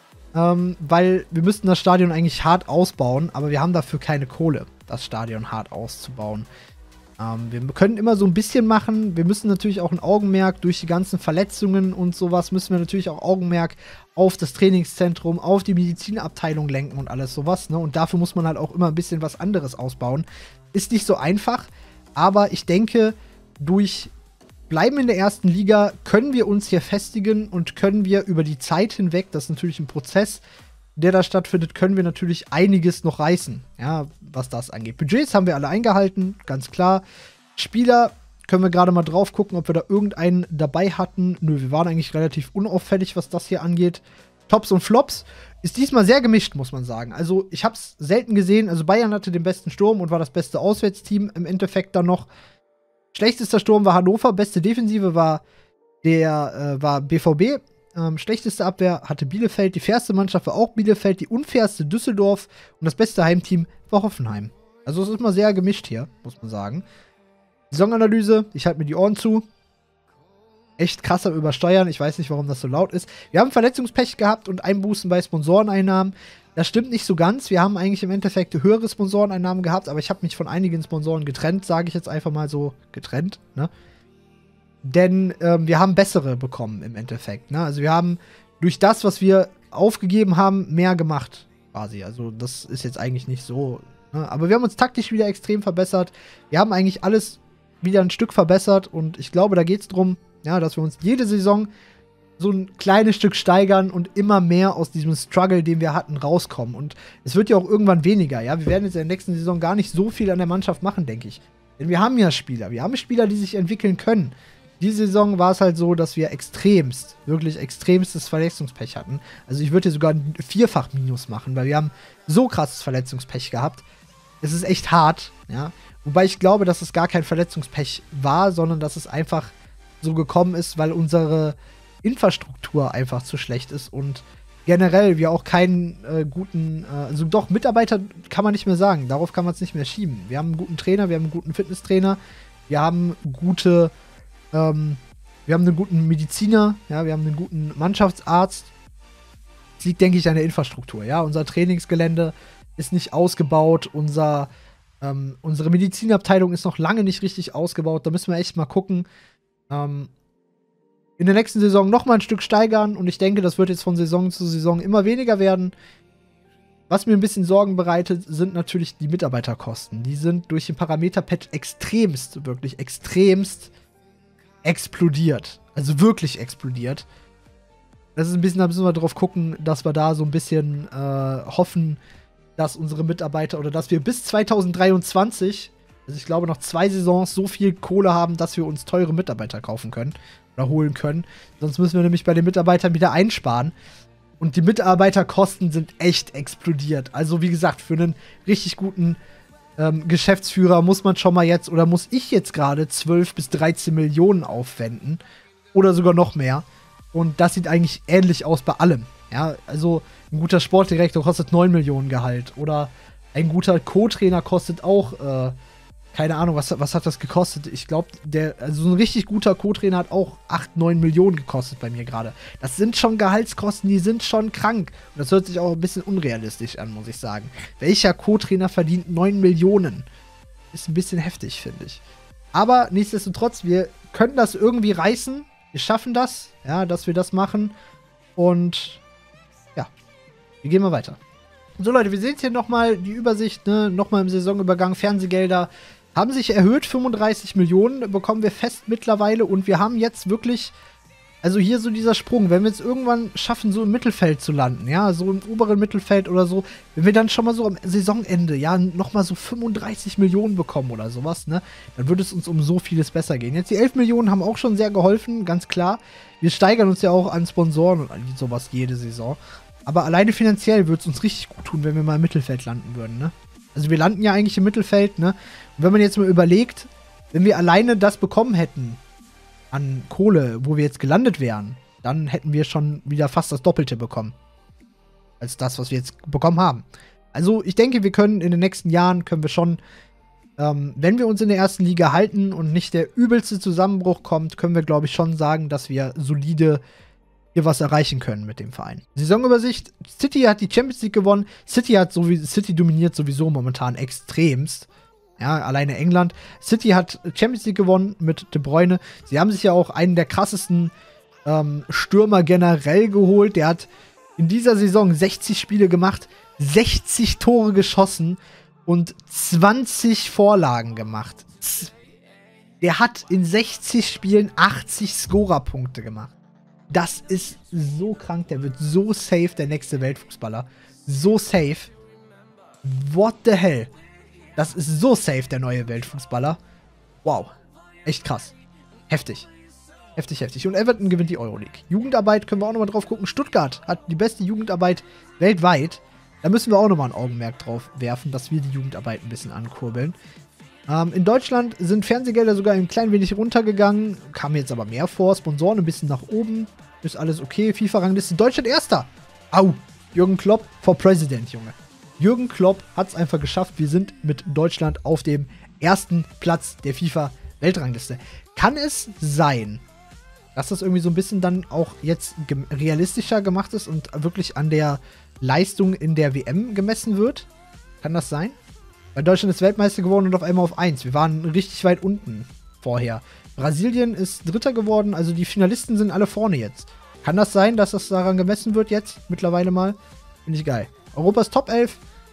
weil wir müssten das Stadion eigentlich hart ausbauen, aber wir haben dafür keine Kohle, das Stadion hart auszubauen. Wir können immer so ein bisschen machen. Wir müssen natürlich auch ein Augenmerk durch die ganzen Verletzungen und sowas, müssen wir natürlich auch Augenmerk auf das Trainingszentrum, auf die Medizinabteilung lenken und alles sowas, ne? Und dafür muss man halt auch immer ein bisschen was anderes ausbauen. Ist nicht so einfach, aber ich denke, durch Bleiben in der ersten Liga können wir uns hier festigen und können wir über die Zeit hinweg, das ist natürlich ein Prozess, der da stattfindet, können wir natürlich einiges noch reißen, ja, was das angeht. Budgets haben wir alle eingehalten, ganz klar. Spieler können wir gerade mal drauf gucken, ob wir da irgendeinen dabei hatten. Nö, wir waren eigentlich relativ unauffällig, was das hier angeht. Tops und Flops ist diesmal sehr gemischt, muss man sagen. Also ich habe es selten gesehen. Also Bayern hatte den besten Sturm und war das beste Auswärtsteam im Endeffekt dann noch. Schlechtester Sturm war Hannover, beste Defensive war BVB. Schlechteste Abwehr hatte Bielefeld, die fairste Mannschaft war auch Bielefeld, die unfairste Düsseldorf und das beste Heimteam war Hoffenheim. Also es ist mal sehr gemischt hier, muss man sagen. Saisonanalyse, ich halte mir die Ohren zu. Echt krass am Übersteuern, ich weiß nicht, warum das so laut ist. Wir haben Verletzungspech gehabt und Einbußen bei Sponsoreneinnahmen. Das stimmt nicht so ganz. Wir haben eigentlich im Endeffekt höhere Sponsoreneinnahmen gehabt, aber ich habe mich von einigen Sponsoren getrennt, sage ich jetzt einfach mal so getrennt, ne? Denn wir haben bessere bekommen im Endeffekt, ne? Also wir haben durch das, was wir aufgegeben haben, mehr gemacht, quasi. Also das ist jetzt eigentlich nicht so, ne? Aber wir haben uns taktisch wieder extrem verbessert. Wir haben eigentlich alles wieder ein Stück verbessert und ich glaube, da geht es darum, ja, dass wir uns jede Saison so ein kleines Stück steigern und immer mehr aus diesem Struggle, den wir hatten, rauskommen. Und es wird ja auch irgendwann weniger, ja. Wir werden jetzt in der nächsten Saison gar nicht so viel an der Mannschaft machen, denke ich. Denn wir haben ja Spieler. Wir haben Spieler, die sich entwickeln können. Diese Saison war es halt so, dass wir wirklich extremstes Verletzungspech hatten. Also ich würde hier sogar ein vierfach Minus machen, weil wir haben so krasses Verletzungspech gehabt. Es ist echt hart, ja. Wobei ich glaube, dass es gar kein Verletzungspech war, sondern dass es einfach so gekommen ist, weil unsere Infrastruktur einfach zu schlecht ist und generell wir auch keinen guten, also doch, Mitarbeiter kann man nicht mehr sagen, darauf kann man es nicht mehr schieben. Wir haben einen guten Trainer, wir haben einen guten Fitnesstrainer, wir haben einen guten Mediziner, ja, wir haben einen guten Mannschaftsarzt. Das liegt, denke ich, an der Infrastruktur, ja. Unser Trainingsgelände ist nicht ausgebaut, unsere Medizinabteilung ist noch lange nicht richtig ausgebaut, da müssen wir echt mal gucken. In der nächsten Saison noch mal ein Stück steigern und ich denke, das wird jetzt von Saison zu Saison immer weniger werden. Was mir ein bisschen Sorgen bereitet, sind natürlich die Mitarbeiterkosten. Die sind durch den Parameter-Patch wirklich extremst explodiert. Also wirklich explodiert. Das ist ein bisschen, da müssen wir drauf gucken, dass wir da so ein bisschen hoffen, dass unsere Mitarbeiter oder dass wir bis 2023, also ich glaube noch 2 Saisons, so viel Kohle haben, dass wir uns teure Mitarbeiter kaufen können oder holen können. Sonst müssen wir nämlich bei den Mitarbeitern wieder einsparen. Und die Mitarbeiterkosten sind echt explodiert. Also wie gesagt, für einen richtig guten Geschäftsführer muss man schon mal jetzt, oder muss ich jetzt gerade 12 bis 13 Millionen aufwenden. Oder sogar noch mehr. Und das sieht eigentlich ähnlich aus bei allem. Ja, also ein guter Sportdirektor kostet 9 Millionen Gehalt. Oder ein guter Co-Trainer kostet auch, keine Ahnung, was hat das gekostet? Ich glaube, also so ein richtig guter Co-Trainer hat auch 8, 9 Millionen gekostet bei mir gerade. Das sind schon Gehaltskosten, die sind schon krank. Und das hört sich auch ein bisschen unrealistisch an, muss ich sagen. Welcher Co-Trainer verdient 9 Millionen? Ist ein bisschen heftig, finde ich. Aber nichtsdestotrotz, wir können das irgendwie reißen. Wir schaffen das, ja, dass wir das machen. Und ja, wir gehen mal weiter. So Leute, wir sehen jetzt hier nochmal die Übersicht, ne? Nochmal im Saisonübergang, Fernsehgelder haben sich erhöht, 35 Millionen bekommen wir fest mittlerweile und wir haben jetzt wirklich, also hier so dieser Sprung, wenn wir jetzt irgendwann schaffen, so im Mittelfeld zu landen, ja, so im oberen Mittelfeld oder so, wenn wir dann schon mal so am Saisonende, ja, nochmal so 35 Millionen bekommen oder sowas, ne, dann würde es uns um so vieles besser gehen. Jetzt die 11 Millionen haben auch schon sehr geholfen, ganz klar. Wir steigern uns ja auch an Sponsoren und an sowas jede Saison. Aber alleine finanziell würde es uns richtig gut tun, wenn wir mal im Mittelfeld landen würden, ne? Also wir landen ja eigentlich im Mittelfeld, ne? Und wenn man jetzt mal überlegt, wenn wir alleine das bekommen hätten an Kohle, wo wir jetzt gelandet wären, dann hätten wir schon wieder fast das Doppelte bekommen. Als das, was wir jetzt bekommen haben. Also ich denke, wir können in den nächsten Jahren, können wir schon, wenn wir uns in der ersten Liga halten und nicht der übelste Zusammenbruch kommt, können wir, glaube ich, schon sagen, dass wir solide hier was erreichen können mit dem Verein. Saisonübersicht: City hat die Champions League gewonnen. City dominiert sowieso momentan extremst. Ja, alleine England. City hat Champions League gewonnen mit De Bruyne. Sie haben sich ja auch einen der krassesten Stürmer generell geholt. Der hat in dieser Saison 60 Spiele gemacht, 60 Tore geschossen und 20 Vorlagen gemacht. Der hat in 60 Spielen 80 Scorerpunkte gemacht. Das ist so krank. Der wird so safe der nächste Weltfußballer. So safe. What the hell? Das ist so safe der neue Weltfußballer. Wow. Echt krass. Heftig. Heftig, heftig. Und Everton gewinnt die Euroleague. Jugendarbeit können wir auch nochmal drauf gucken. Stuttgart hat die beste Jugendarbeit weltweit. Da müssen wir auch nochmal ein Augenmerk drauf werfen, dass wir die Jugendarbeit ein bisschen ankurbeln. In Deutschland sind Fernsehgelder sogar ein klein wenig runtergegangen, kam jetzt aber mehr vor, Sponsoren ein bisschen nach oben, ist alles okay, FIFA-Rangliste, Deutschland Erster. Au, Jürgen Klopp for President, Junge. Jürgen Klopp hat es einfach geschafft, wir sind mit Deutschland auf dem ersten Platz der FIFA-Weltrangliste. Kann es sein, dass das irgendwie so ein bisschen dann auch jetzt realistischer gemacht ist und wirklich an der Leistung in der WM gemessen wird? Kann das sein? Weil Deutschland ist Weltmeister geworden und auf einmal auf 1. Wir waren richtig weit unten vorher. Brasilien ist Dritter geworden, also die Finalisten sind alle vorne jetzt. Kann das sein, dass das daran gemessen wird jetzt? Mittlerweile mal? Finde ich geil. Europas Top 11.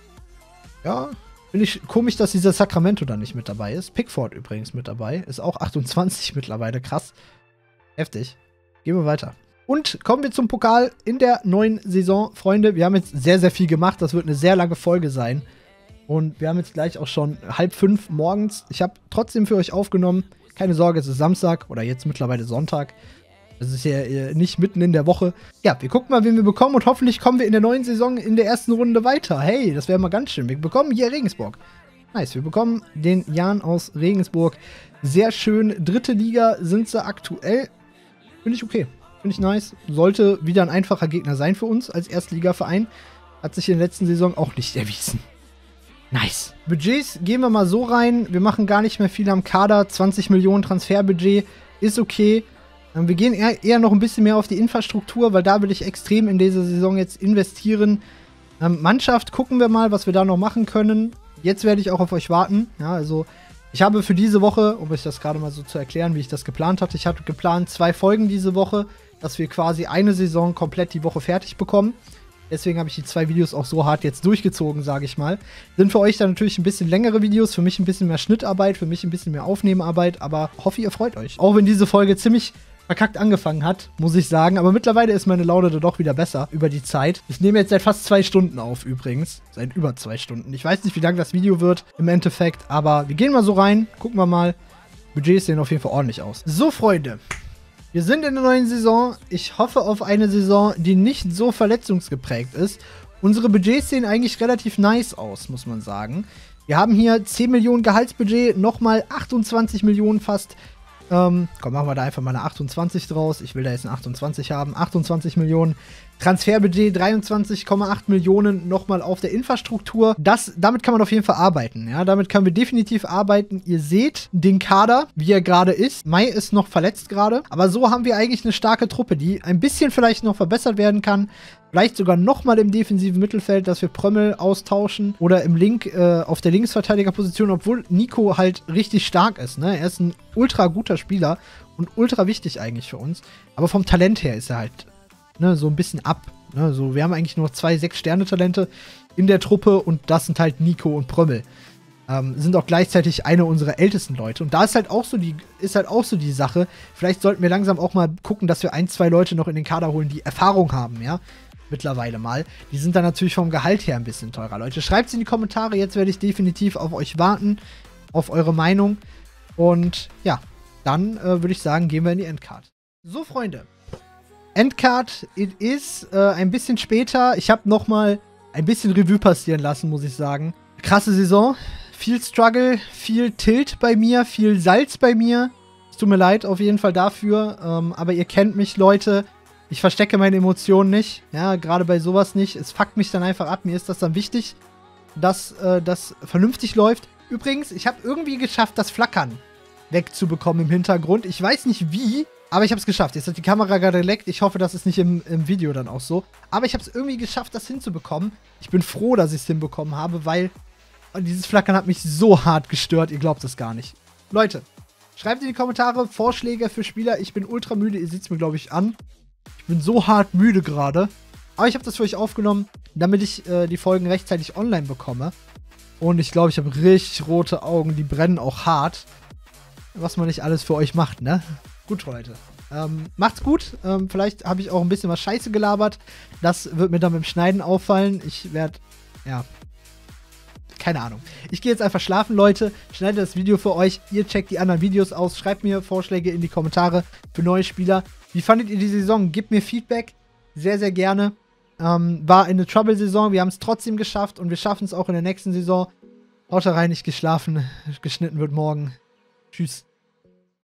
Ja, finde ich komisch, dass dieser Sacramento da nicht mit dabei ist. Pickford übrigens mit dabei. Ist auch 28 mittlerweile. Krass. Heftig. Gehen wir weiter. Und kommen wir zum Pokal in der neuen Saison. Freunde, wir haben jetzt sehr, sehr viel gemacht. Das wird eine sehr lange Folge sein. Und wir haben jetzt gleich auch schon 4:30 morgens. Ich habe trotzdem für euch aufgenommen. Keine Sorge, es ist Samstag oder jetzt mittlerweile Sonntag. Das ist ja nicht mitten in der Woche. Ja, wir gucken mal, wen wir bekommen und hoffentlich kommen wir in der neuen Saison in der ersten Runde weiter. Hey, das wäre mal ganz schön. Wir bekommen hier Regensburg. Nice, wir bekommen den Jan aus Regensburg. Sehr schön. 3. Liga sind sie aktuell. Finde ich okay. Finde ich nice. Sollte wieder ein einfacher Gegner sein für uns als Erstligaverein. Hat sich in der letzten Saison auch nicht erwiesen. Nice. Budgets gehen wir mal so rein. Wir machen gar nicht mehr viel am Kader. 20 Millionen Transferbudget ist okay. Wir gehen eher noch ein bisschen mehr auf die Infrastruktur, weil da will ich extrem in dieser Saison jetzt investieren. Mannschaft, gucken wir mal, was wir da noch machen können. Jetzt werde ich auch auf euch warten. Ja, also ich habe für diese Woche, um euch das gerade mal so zu erklären, wie ich das geplant hatte, ich hatte geplant 2 Folgen diese Woche, dass wir quasi eine Saison komplett die Woche fertig bekommen. Deswegen habe ich die 2 Videos auch so hart jetzt durchgezogen, sage ich mal. Sind für euch dann natürlich ein bisschen längere Videos, für mich ein bisschen mehr Schnittarbeit, für mich ein bisschen mehr Aufnehmarbeit, aber hoffe, ihr freut euch. Auch wenn diese Folge ziemlich verkackt angefangen hat, muss ich sagen. Aber mittlerweile ist meine Laune da doch wieder besser über die Zeit. Ich nehme jetzt seit fast 2 Stunden auf übrigens. Seit über 2 Stunden. Ich weiß nicht, wie lang das Video wird im Endeffekt, aber wir gehen mal so rein. Gucken wir mal. Budgets sehen auf jeden Fall ordentlich aus. So, Freunde. Wir sind in der neuen Saison. Ich hoffe auf eine Saison, die nicht so verletzungsgeprägt ist. Unsere Budgets sehen eigentlich relativ nice aus, muss man sagen. Wir haben hier 10 Millionen Gehaltsbudget, nochmal 28 Millionen fast. Komm, machen wir da einfach mal eine 28 draus. Ich will da jetzt eine 28 haben. 28 Millionen. Transferbudget 23,8 Millionen nochmal auf der Infrastruktur. Damit kann man auf jeden Fall arbeiten. Ja, damit können wir definitiv arbeiten. Ihr seht den Kader, wie er gerade ist. Mai ist noch verletzt gerade. Aber so haben wir eigentlich eine starke Truppe, die ein bisschen vielleicht noch verbessert werden kann. Vielleicht sogar nochmal im defensiven Mittelfeld, dass wir Prömmel austauschen. Oder im Link auf der Linksverteidigerposition, obwohl Nico halt richtig stark ist. Ne? Er ist ein ultra guter Spieler und ultra wichtig eigentlich für uns. Aber vom Talent her ist er halt so ein bisschen ab. Ne? So, wir haben eigentlich nur 2 6-Sterne-Talente in der Truppe und das sind halt Nico und Prömmel. Sind auch gleichzeitig eine unserer ältesten Leute. Und da ist halt auch so die Sache. Vielleicht sollten wir langsam auch mal gucken, dass wir 1, 2 Leute noch in den Kader holen, die Erfahrung haben, ja. Mittlerweile mal. Die sind dann natürlich vom Gehalt her ein bisschen teurer. Leute, schreibt es in die Kommentare. Jetzt werde ich definitiv auf euch warten. Auf eure Meinung. Und ja, dann würde ich sagen, gehen wir in die Endcard. So, Freunde. Endcard, it is. Ein bisschen später. Ich habe nochmal ein bisschen Revue passieren lassen, muss ich sagen. Krasse Saison. Viel Struggle, viel Tilt bei mir, viel Salz bei mir. Es tut mir leid auf jeden Fall dafür. Aber ihr kennt mich, Leute. Ich verstecke meine Emotionen nicht. Ja, gerade bei sowas nicht. Es fuckt mich dann einfach ab. Mir ist das dann wichtig, dass das vernünftig läuft. Übrigens, ich habe irgendwie geschafft, das Flackern wegzubekommen im Hintergrund. Ich weiß nicht wie, aber ich habe es geschafft. Jetzt hat die Kamera gerade geleckt. Ich hoffe, das ist nicht im Video dann auch so. Aber ich habe es irgendwie geschafft, das hinzubekommen. Ich bin froh, dass ich es hinbekommen habe, weil dieses Flackern hat mich so hart gestört. Ihr glaubt es gar nicht. Leute, schreibt in die Kommentare Vorschläge für Spieler. Ich bin ultra müde. Ihr seht es mir, glaube ich, an. Ich bin so hart müde gerade. Aber ich habe das für euch aufgenommen, damit ich die Folgen rechtzeitig online bekomme. Und ich glaube, ich habe richtig rote Augen. Die brennen auch hart. Was man nicht alles für euch macht, ne? Gut, Leute. Macht's gut. Vielleicht habe ich auch ein bisschen was Scheiße gelabert. Das wird mir dann beim Schneiden auffallen. Ich werde, ja, keine Ahnung. Ich gehe jetzt einfach schlafen, Leute. Schneide das Video für euch. Ihr checkt die anderen Videos aus. Schreibt mir Vorschläge in die Kommentare für neue Spieler. Wie fandet ihr die Saison? Gebt mir Feedback. Sehr, sehr gerne. War eine Trouble-Saison. Wir haben es trotzdem geschafft und wir schaffen es auch in der nächsten Saison. Haut rein, nicht geschlafen. Geschnitten wird morgen. Tschüss.